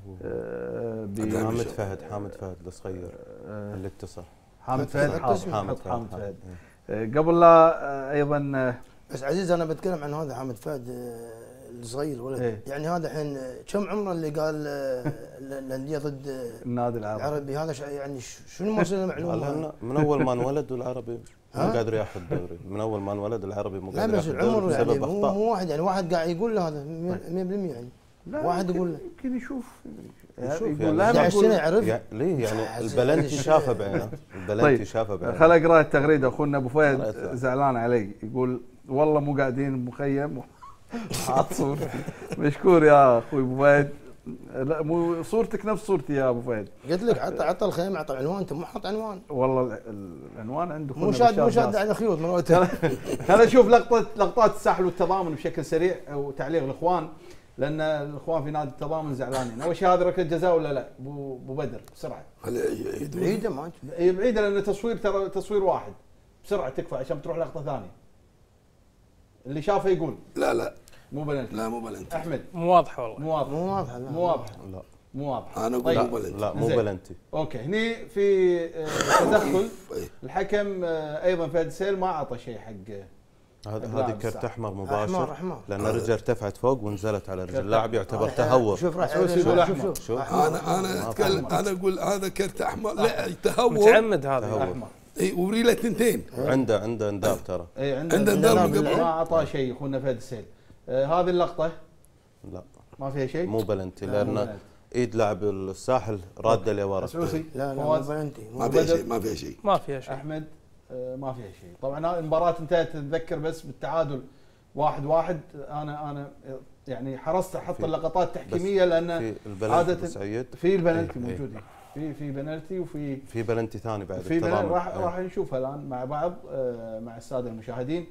أه حامد فهد حامد فهد الصغير أه اللي اتصل. حامد فهد حاضر. حامد فهد, حامد فهد. أه قبل لا أه ايضا أه بس عزيز انا بتكلم عن هذا حامد فهد الصغير ولد. إيه؟ يعني هذا الحين كم عمره اللي قال الانديه ضد النادي العربي العربي؟ هذا يعني شنو ما وصلنا معلومه؟ من اول ما انولد والعربي مو قادر ياخذ الدوري، من اول ما انولد العربي مو قادر ياخذ الدوري بسبب يعني اخطاء. مو واحد يعني واحد قاعد يقول له هذا مئة بالمئة يعني واحد يقول له يمكن يشوف يشوف يقول يعني لا عشرة سنة يعرف يعني ليه يعني البلنتي شافه بعينه البلنتي شافه بعينه. خل اقرا التغريده. اخونا ابو فهد زعلان علي يقول والله مو قاعدين بمخيم حاط صورتي. مشكور يا اخوي ابو فهد. لا مو صورتك نفس صورتي يا ابو فهد. قلت لك عطى عطى الخيمه عطى عنوان، انت مو حاط عنوان. والله العنوان عند اخونا مو شاد مو شاد على الخيوط من وقتها. خلينا نشوف لقطه لقطات الساحل والتضامن بشكل سريع وتعليق الاخوان، لان الاخوان في نادي التضامن زعلانين. اول شيء هذا ركله جزاء ولا لا ابو ابو بدر بسرعه؟ بعيده ما هي بعيده لان تصوير ترى تصوير واحد بسرعه تكفى عشان تروح لقطه ثانيه. اللي شافه يقول لا لا مو بلنتي. لا مو بلنتي. احمد مو واضحه والله. مو واضحه مو واضحه مو واضحه. لا مو واضحه. انا اقول طيب. مو بلنتي. لا مو بلنتي. اوكي هني في آه، تدخل الحكم آه، ايضا فهد السيل ما اعطى شيء حق هذا هذه كرت احمر مباشر أحمر أحمر. لان الرجل ارتفعت فوق ونزلت على رجل اللاعب يعتبر تهور. شوف راح شوف شوف شوف شوف انا انا اتكلم انا اقول هذا كرت احمر لا تهور متعمد هذا احمر. اي وريله ثنتين عنده عنده انذار ترى. اي عنده عنده انذار انذار من قبل. ما اعطى شيء اخونا فهد السيل. آه، هذه اللقطه لا ما فيها شيء. مو بلنتي لا، مو لان بلنتي. ايد لاعب الساحل راده لورا. سعوسي لا لا فواز. مو بلنتي. ما فيها شيء ما فيها شيء. ما فيها شيء. احمد آه، ما فيها شيء. طبعا هذه المباراه انتهت تتذكر بس بالتعادل واحد واحد. انا انا يعني حرصت احط في- اللقطات التحكيميه لان في البلنتي عادة أبو سعيد. في البنالتي إيه، إيه. موجودين. في في بنالتي وفي في بلنتي ثاني بعد في بنالتي التضامن. راح إيه. راح نشوفها الان مع بعض آه، مع الساده المشاهدين.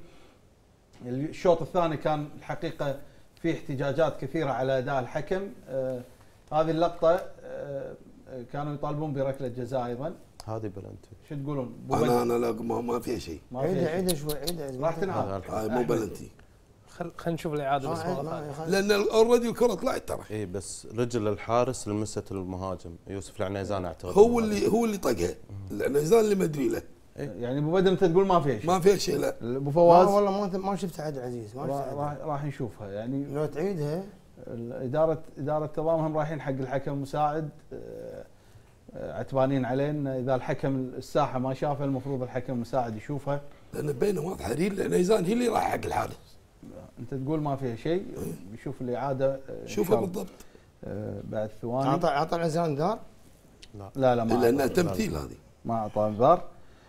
الشوط الثاني كان الحقيقه في احتجاجات كثيره على اداء الحكم. آه، هذه اللقطه آه، كانوا يطالبون بركله جزاء ايضا. هذه بلنتي. شو تقولون؟ أبو انا بدر؟ انا لا ما, ما فيها شيء. ما فيها عيدها شيء. عيدها شوي عيدها. راح تنعاد. هاي مو بلنتي خل خلينا نشوف الاعاده بس مره ثانيه. لان اوريدي الكره طلعت ترى. اي بس رجل الحارس لمست المهاجم يوسف العنيزان اعتقد. هو اللي هو اللي طقها العنزان اللي ما ادري له. يعني ابو بدر انت تقول ما فيها شيء. ما فيها شيء لا. ابو ما فواز والله ما ما شفتها عبد العزيز ما راح شفتها. راح, راح نشوفها يعني. لو تعيدها اداره اداره تضامهم رايحين حق الحكم المساعد. آه، آه، عتبانين عليه ان اذا الحكم الساحه ما شافها المفروض الحكم المساعد يشوفها. لان بينه واضحه ريل العنزان هي اللي راح حق الحارس. انت تقول ما فيها شيء. يشوف الاعاده آه، إن شوفها شاء الله. بالضبط. آه، بعد ثواني. اعطى اعطى العنزان دار. لا لا لا ما لانها أعطى. تمثيل هذه. ما اعطى انذار.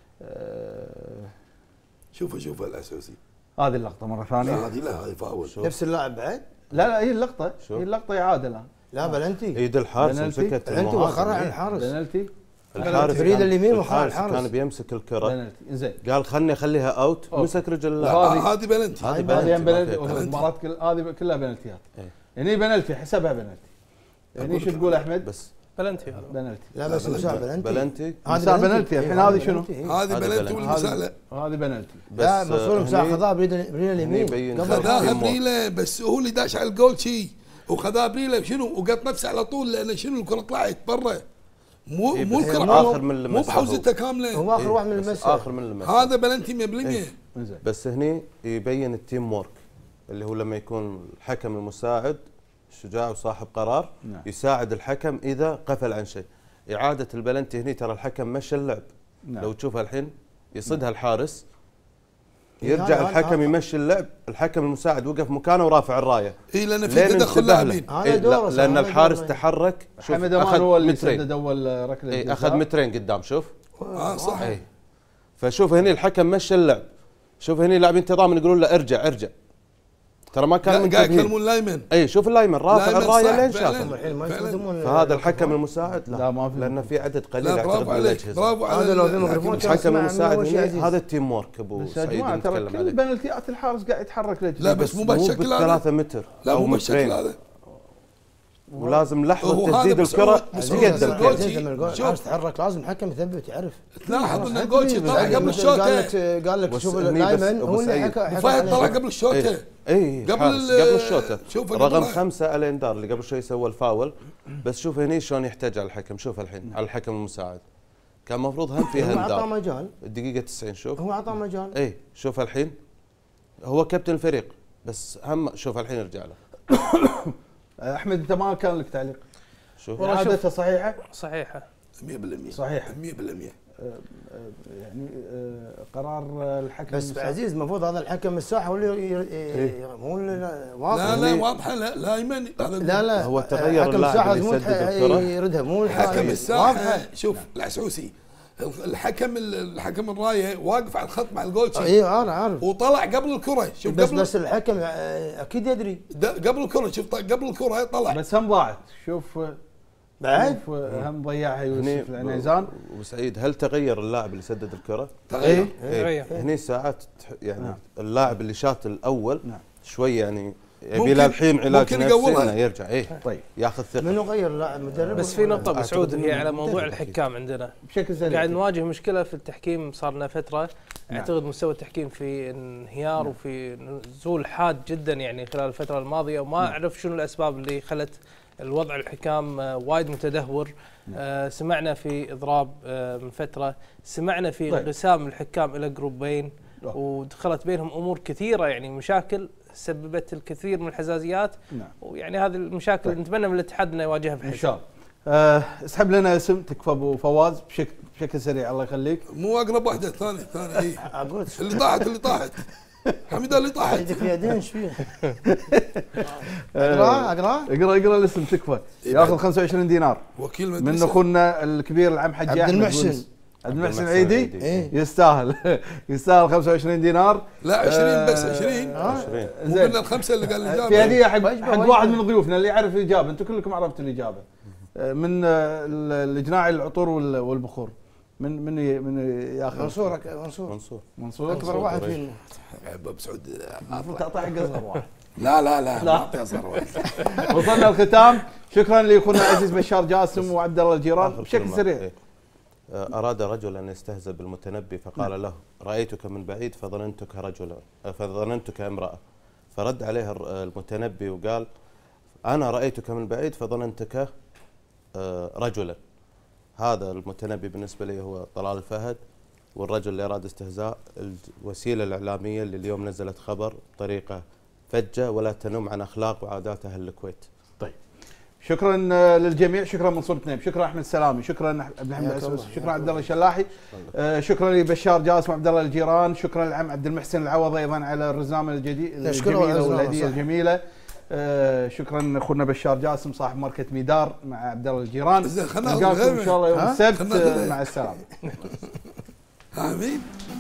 آه، شوفها شوفها الاساسي. هذه اللقطه مره لا ثانيه. هذه لا هذه فاول. نفس اللاعب بعد. لا لا هي اللقطه شوف. هي اللقطه اعاده الان. لا بلنتي. ايد الحارس بلنتي. مسكت بلنتي المهاجم. وخرع إيه. الحارس. بنالتي. الحارس بريد كان- اليمين وخرع الحارس الحارس. كان بيمسك الكره بنالتي زين. قال خلني اخليها اوت أوه. مسك رجل هذه- اللاعب. آه، هذه بلنتي. هذه هذه بلنتي ما بنالتي فيها كلام. المباراه كل هذه كلها بنالتيات. إيه. هني بنالتي حسبها بنالتي. هني شو تقول احمد؟ بس بلنتي هذا. بنالتي. لا بس مساء بلنتي. بلنتي مساء بنالتي. الحين هذه شنو؟ هذه هذه بلنتي بلنتي. والمساله. هذه بنالتي. لا بس مسؤول مساء هني- خذاها بريد بريد اليمين. يبين قبل خذاها خذاها الحارس. بريله بس هو اللي داش على الجول شي وخذاها بريله شنو وقط نفسه على طول لان شنو الكره طلعت برا. مو إيه، مو بس الكره آخر من مو لمسها بحوزته هو كامله. اخر واحد من بس المسا. اخر من المسا. هذا بلنتي مية بالمية. إيه. زين. بس هني يبين التيم وورك اللي هو لما يكون الحكم المساعد شجاع وصاحب قرار نعم. يساعد الحكم اذا قفل عن شيء. اعاده البلنتي هني ترى الحكم مشى اللعب. نعم. لو تشوفها الحين يصدها الحارس إيه، يرجع هذا- الحكم هذا- يمشي اللعب. الحكم المساعد وقف مكانه ورافع الرايه اي لان في لين تدخل انتبه له. لاعبين. هذا إيه، دوره لا- لان هذا الحارس دوره. تحرك. شوف حمد امان أخذ هو اللي مترين. سدد اول ركله إيه، جزاء. اخذ مترين قدام شوف. اه صح. اي فشوف هني الحكم مشى اللعب. شوف هني لاعبين تضامن يقولون له ارجع ارجع ترى ما كانوا قاعد قاعد منتبهين. يكلمون لايمن. اي شوف اللايمن رافع لايمن الرايه صح لين فعلاً. شافه. الحين ما فعلاً. يستخدمون فهذا الحكم المساعد لا, لا، ما في. لان في عدد قليل لا اعتقد برافو من عليك الاجهزه. برافو على هذا لو في الحكم. ميكروفون الحكم اسمع المساعد منه شيء هني عزيز. هذا التيم وورك ابو بس يا سعيد جماعه ترى نتكلم كل عليه. بنالتيات الحارس قاعد يتحرك لجهه. لا بس مو بالشكل هذا. ثلاثة متر لا او مو بالشكل مترين هذا. ولازم هو لحظه هذا تسديد بس الكره هو- بس هو بيد الجول الكل. شي- لما الجول شوف. الحارس تحرك لازم الحكم يثبت يعرف. تلاحظ ان أدري، الجول طلع بس قبل قال الشوطه. لك قال لك بس شوف هني بس لايمن أبو هو اللي سعيد. حكى حكى فهد طلع عليه. قبل الشوطه. اي قبل قبل ال- قبل الشوطه شوف رقم قبلها. خمسة على انذار اللي قبل شوي سوى الفاول. بس شوف هني شلون يحتاج على الحكم. شوف الحين على الحكم المساعد كان المفروض هم فيها هو اعطاه انذار مجال. الدقيقه تسعين. شوف هو اعطاه مجال. اي شوف الحين هو كابتن الفريق بس هم شوف الحين يرجع له. احمد انت ما كان لك تعليق. شوف اعادتها صحيحه؟ صحيحه مية بالمية. صحيحه. مية بالمية. يعني آه، قرار آه، الحكم بس المساعد. عزيز المفروض هذا الحكم الساحه هو اللي ي- ي- مو اللي واضح. لا لا واضحه لا لايمن. لا لا هو تغير حكم اللاعب الساحه اللي مو يسدد الكرة. يردها مو حكم الحارس. الساحه واضحه. شوف العسعوسي الحكم الحكم الرايه واقف على الخط مع الجول شي. اي انا عارف. وطلع قبل الكره شوف بس قبل بس الحكم آه، اكيد يدري. د- قبل الكره شوف ط- قبل الكره طلع. بس هم ضاعت. شوف بعد شوف هم ضيعها هني يوسف العنيزان. وسعيد هل تغير اللاعب اللي سدد الكره؟ تغير. إيه. تغير. هني ساعات تح- يعني نعم. اللاعب اللي شات الاول نعم. شوي يعني يبي ممكن- له الحين علاج ممكن نفسي يقومها. انه يرجع ايه طيب ياخذ ثقه. منو غير لاعب مدرب؟ بس في نقطه ابو سعود أعتقد هي إنه على موضوع مدرب أكيد. الحكام عندنا. بشكل سريع. قاعد نواجه مشكله في التحكيم صار لنا فتره. نعم. اعتقد مستوى التحكيم في انهيار وفي نزول حاد جدا يعني خلال الفتره الماضيه وما اعرف شنو الاسباب اللي خلت الوضع الحكام آه، وايد متدهور. آه، سمعنا في اضراب آه، من فتره، سمعنا في طيب. انقسام الحكام الى جروبين، ودخلت بينهم امور كثيره، يعني مشاكل سببت الكثير من الحزازيات. نعم. ويعني هذه المشاكل طيب. نتمنى من الاتحاد انه يواجهها بحزم. ان شاء الله. أه اسحب لنا اسم تكفى ابو فواز بشكل بشكل سريع الله يخليك. مو اقرب واحده الثانيه الثانيه اي اللي طاحت اللي طاحت حميده اللي طاحت يدك اليدين ايش فيه؟ اقرا اقرا اقرا اقرا الاسم تكفى. ياخذ خمسة وعشرين دينار وكيل من اخونا الكبير العم حجي عبد احمد المحسن عبد المحسن عيدي. يستاهل يستاهل خمسة وعشرين دينار. لا عشرين بس عشرين عشرين زين الخمسه اللي قال الاجابه في هديه حق حق واحد من ضيوفنا اللي يعرف الاجابه. انتم كلكم عرفتوا الاجابه من الجناعي العطور والبخور. من من من ياخذ منصور منصور منصور منصور اكبر واحد فينا. ابو سعود المفروض تعطيه حق اصغر واحد. لا لا لا ما اعطي اصغر واحد. وصلنا الختام. شكرا لاخونا العزيز بشار جاسم وعبد الله الجيران بشكل سريع. أراد رجل أن يستهزئ بالمتنبي فقال له رأيتك من بعيد فظننتك رجلا فظننتك امرأة، فرد عليه المتنبي وقال أنا رأيتك من بعيد فظننتك رجلا. هذا المتنبي بالنسبة لي هو طلال الفهد، والرجل اللي أراد استهزاء الوسيلة الإعلامية اللي اليوم نزلت خبر بطريقة فجة ولا تنم عن أخلاق وعادات أهل الكويت. طيب شكرا للجميع، شكرا منصور تنيم، شكرا احمد سلامي، شكرا عبد الحميد العسوس، شكرا عبد الله الشلاحي، آه شكرا لبشار جاسم وعبد الله الجيران، شكرا للعم عبد المحسن العوض ايضا على الرزنامه الجديده الجميله والهديه الجميله. آه شكرا اخونا بشار جاسم صاحب ماركه ميدار مع عبد الله الجيران. نلقاكم ان شاء الله يوم السبت. مع السلامه. امين.